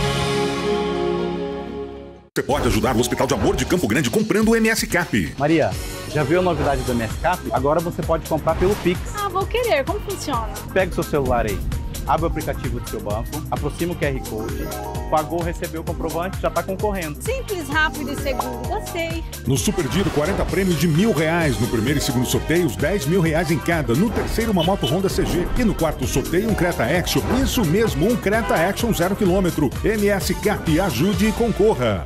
Você pode ajudar o Hospital de Amor de Campo Grande comprando o M S Cap. Maria, já viu a novidade do M S Cap? Agora você pode comprar pelo Pix. Ah, vou querer. Como funciona? Pega o seu celular aí, abre o aplicativo do seu banco, aproxima o Q R Code, pagou, recebeu o comprovante, já está concorrendo. Simples, rápido e seguro. Gostei. No Super Giro, quarenta prêmios de mil reais. No primeiro e segundo sorteios, dez mil reais em cada. No terceiro, uma moto Honda C G. E no quarto sorteio, um Creta Action. Isso mesmo, um Creta Action zero quilômetro. M S Cap, ajude e concorra.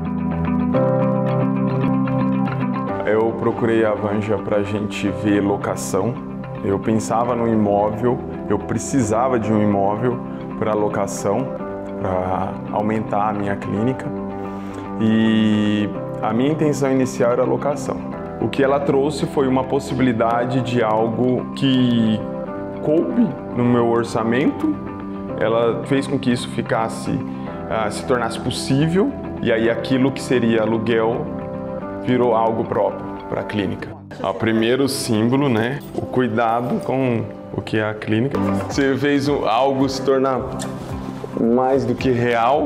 Eu procurei a Vanja para a gente ver locação. Eu pensava no imóvel, eu precisava de um imóvel para locação, para aumentar a minha clínica. E a minha intenção inicial era locação. O que ela trouxe foi uma possibilidade de algo que coube no meu orçamento. Ela fez com que isso ficasse, uh, se tornasse possível. E aí aquilo que seria aluguel virou algo próprio para a clínica. O primeiro símbolo, né, o cuidado com o que é a clínica. Você fez algo se tornar mais do que real.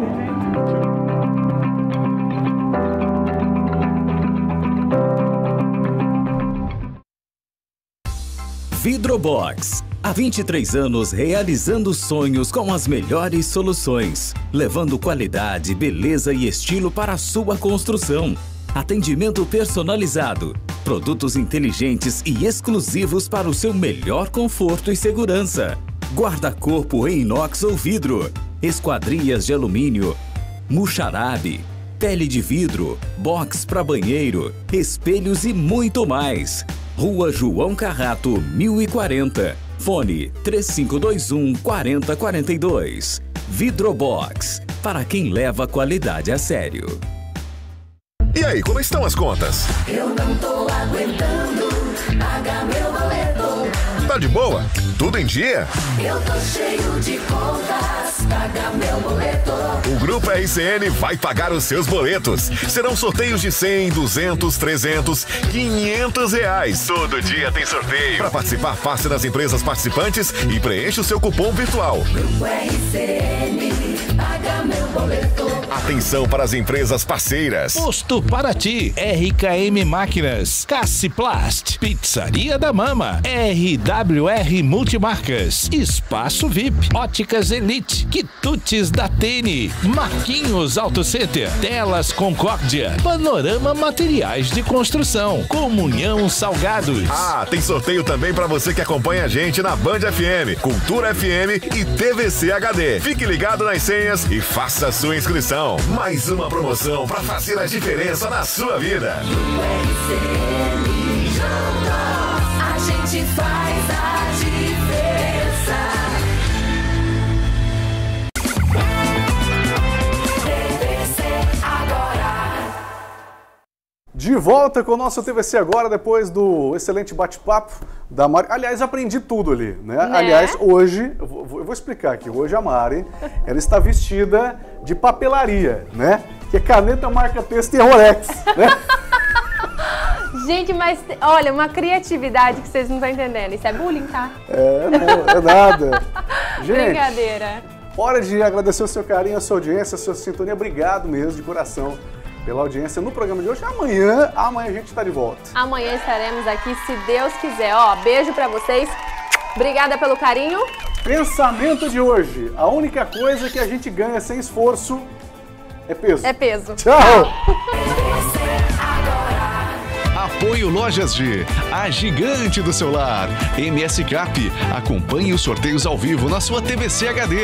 Vidrobox. Há vinte e três anos realizando sonhos com as melhores soluções, levando qualidade, beleza e estilo para a sua construção. Atendimento personalizado, produtos inteligentes e exclusivos para o seu melhor conforto e segurança. Guarda-corpo em inox ou vidro, esquadrias de alumínio, muxarabe, pele de vidro, box para banheiro, espelhos e muito mais. Rua João Carrato, mil e quarenta. Fone três cinco dois um, quatro zero quatro dois. Vidrobox, para quem leva a qualidade a sério. E aí, como estão as contas? Eu não tô aguentando pagar meu boleto. Tá de boa? Tudo em dia? Eu tô cheio de contas, paga meu boleto. O Grupo R C N vai pagar os seus boletos. Serão sorteios de cem, duzentos, trezentos, quinhentos reais. Todo dia tem sorteio. Para participar, passe nas empresas participantes e preencha o seu cupom virtual. Grupo R C N, paga meu boleto. Atenção para as empresas parceiras. Posto Paraty, R K M Máquinas, Cassiplast, Pizzaria da Mama, R W R Multimarcas, Espaço V I P, Óticas Elite, Quitutes da Tene, Marquinhos Auto Center, Telas Concórdia, Panorama Materiais de Construção, Comunhão Salgados. Ah, tem sorteio também para você que acompanha a gente na Band F M, Cultura F M e T V C H D. Fique ligado nas senhas e faça a sua inscrição. Mais uma promoção para fazer a diferença na sua vida. No R C N juntos, a gente faz a diferença. T V C Agora. De volta com o nosso T V C Agora, depois do excelente bate-papo da Mari. Aliás, aprendi tudo ali, né? né? Aliás, hoje, eu vou, eu vou explicar aqui, hoje a Mari, ela está vestida de papelaria, né? Que é caneta, marca-texto e Rolex, né? Gente, mas olha, uma criatividade que vocês não estão entendendo. Isso é bullying, tá? É, não, é nada. Gente, brincadeira. Hora de agradecer o seu carinho, a sua audiência, a sua sintonia. Obrigado mesmo, de coração, pela audiência no programa de hoje. Amanhã, amanhã a gente está de volta. Amanhã estaremos aqui, se Deus quiser. Ó, beijo pra vocês. Obrigada pelo carinho. Pensamento de hoje. A única coisa que a gente ganha sem esforço é peso. É peso. Tchau. Apoio Lojas G, a gigante do celular. M S Cap, acompanhe os sorteios ao vivo na sua T V C H D.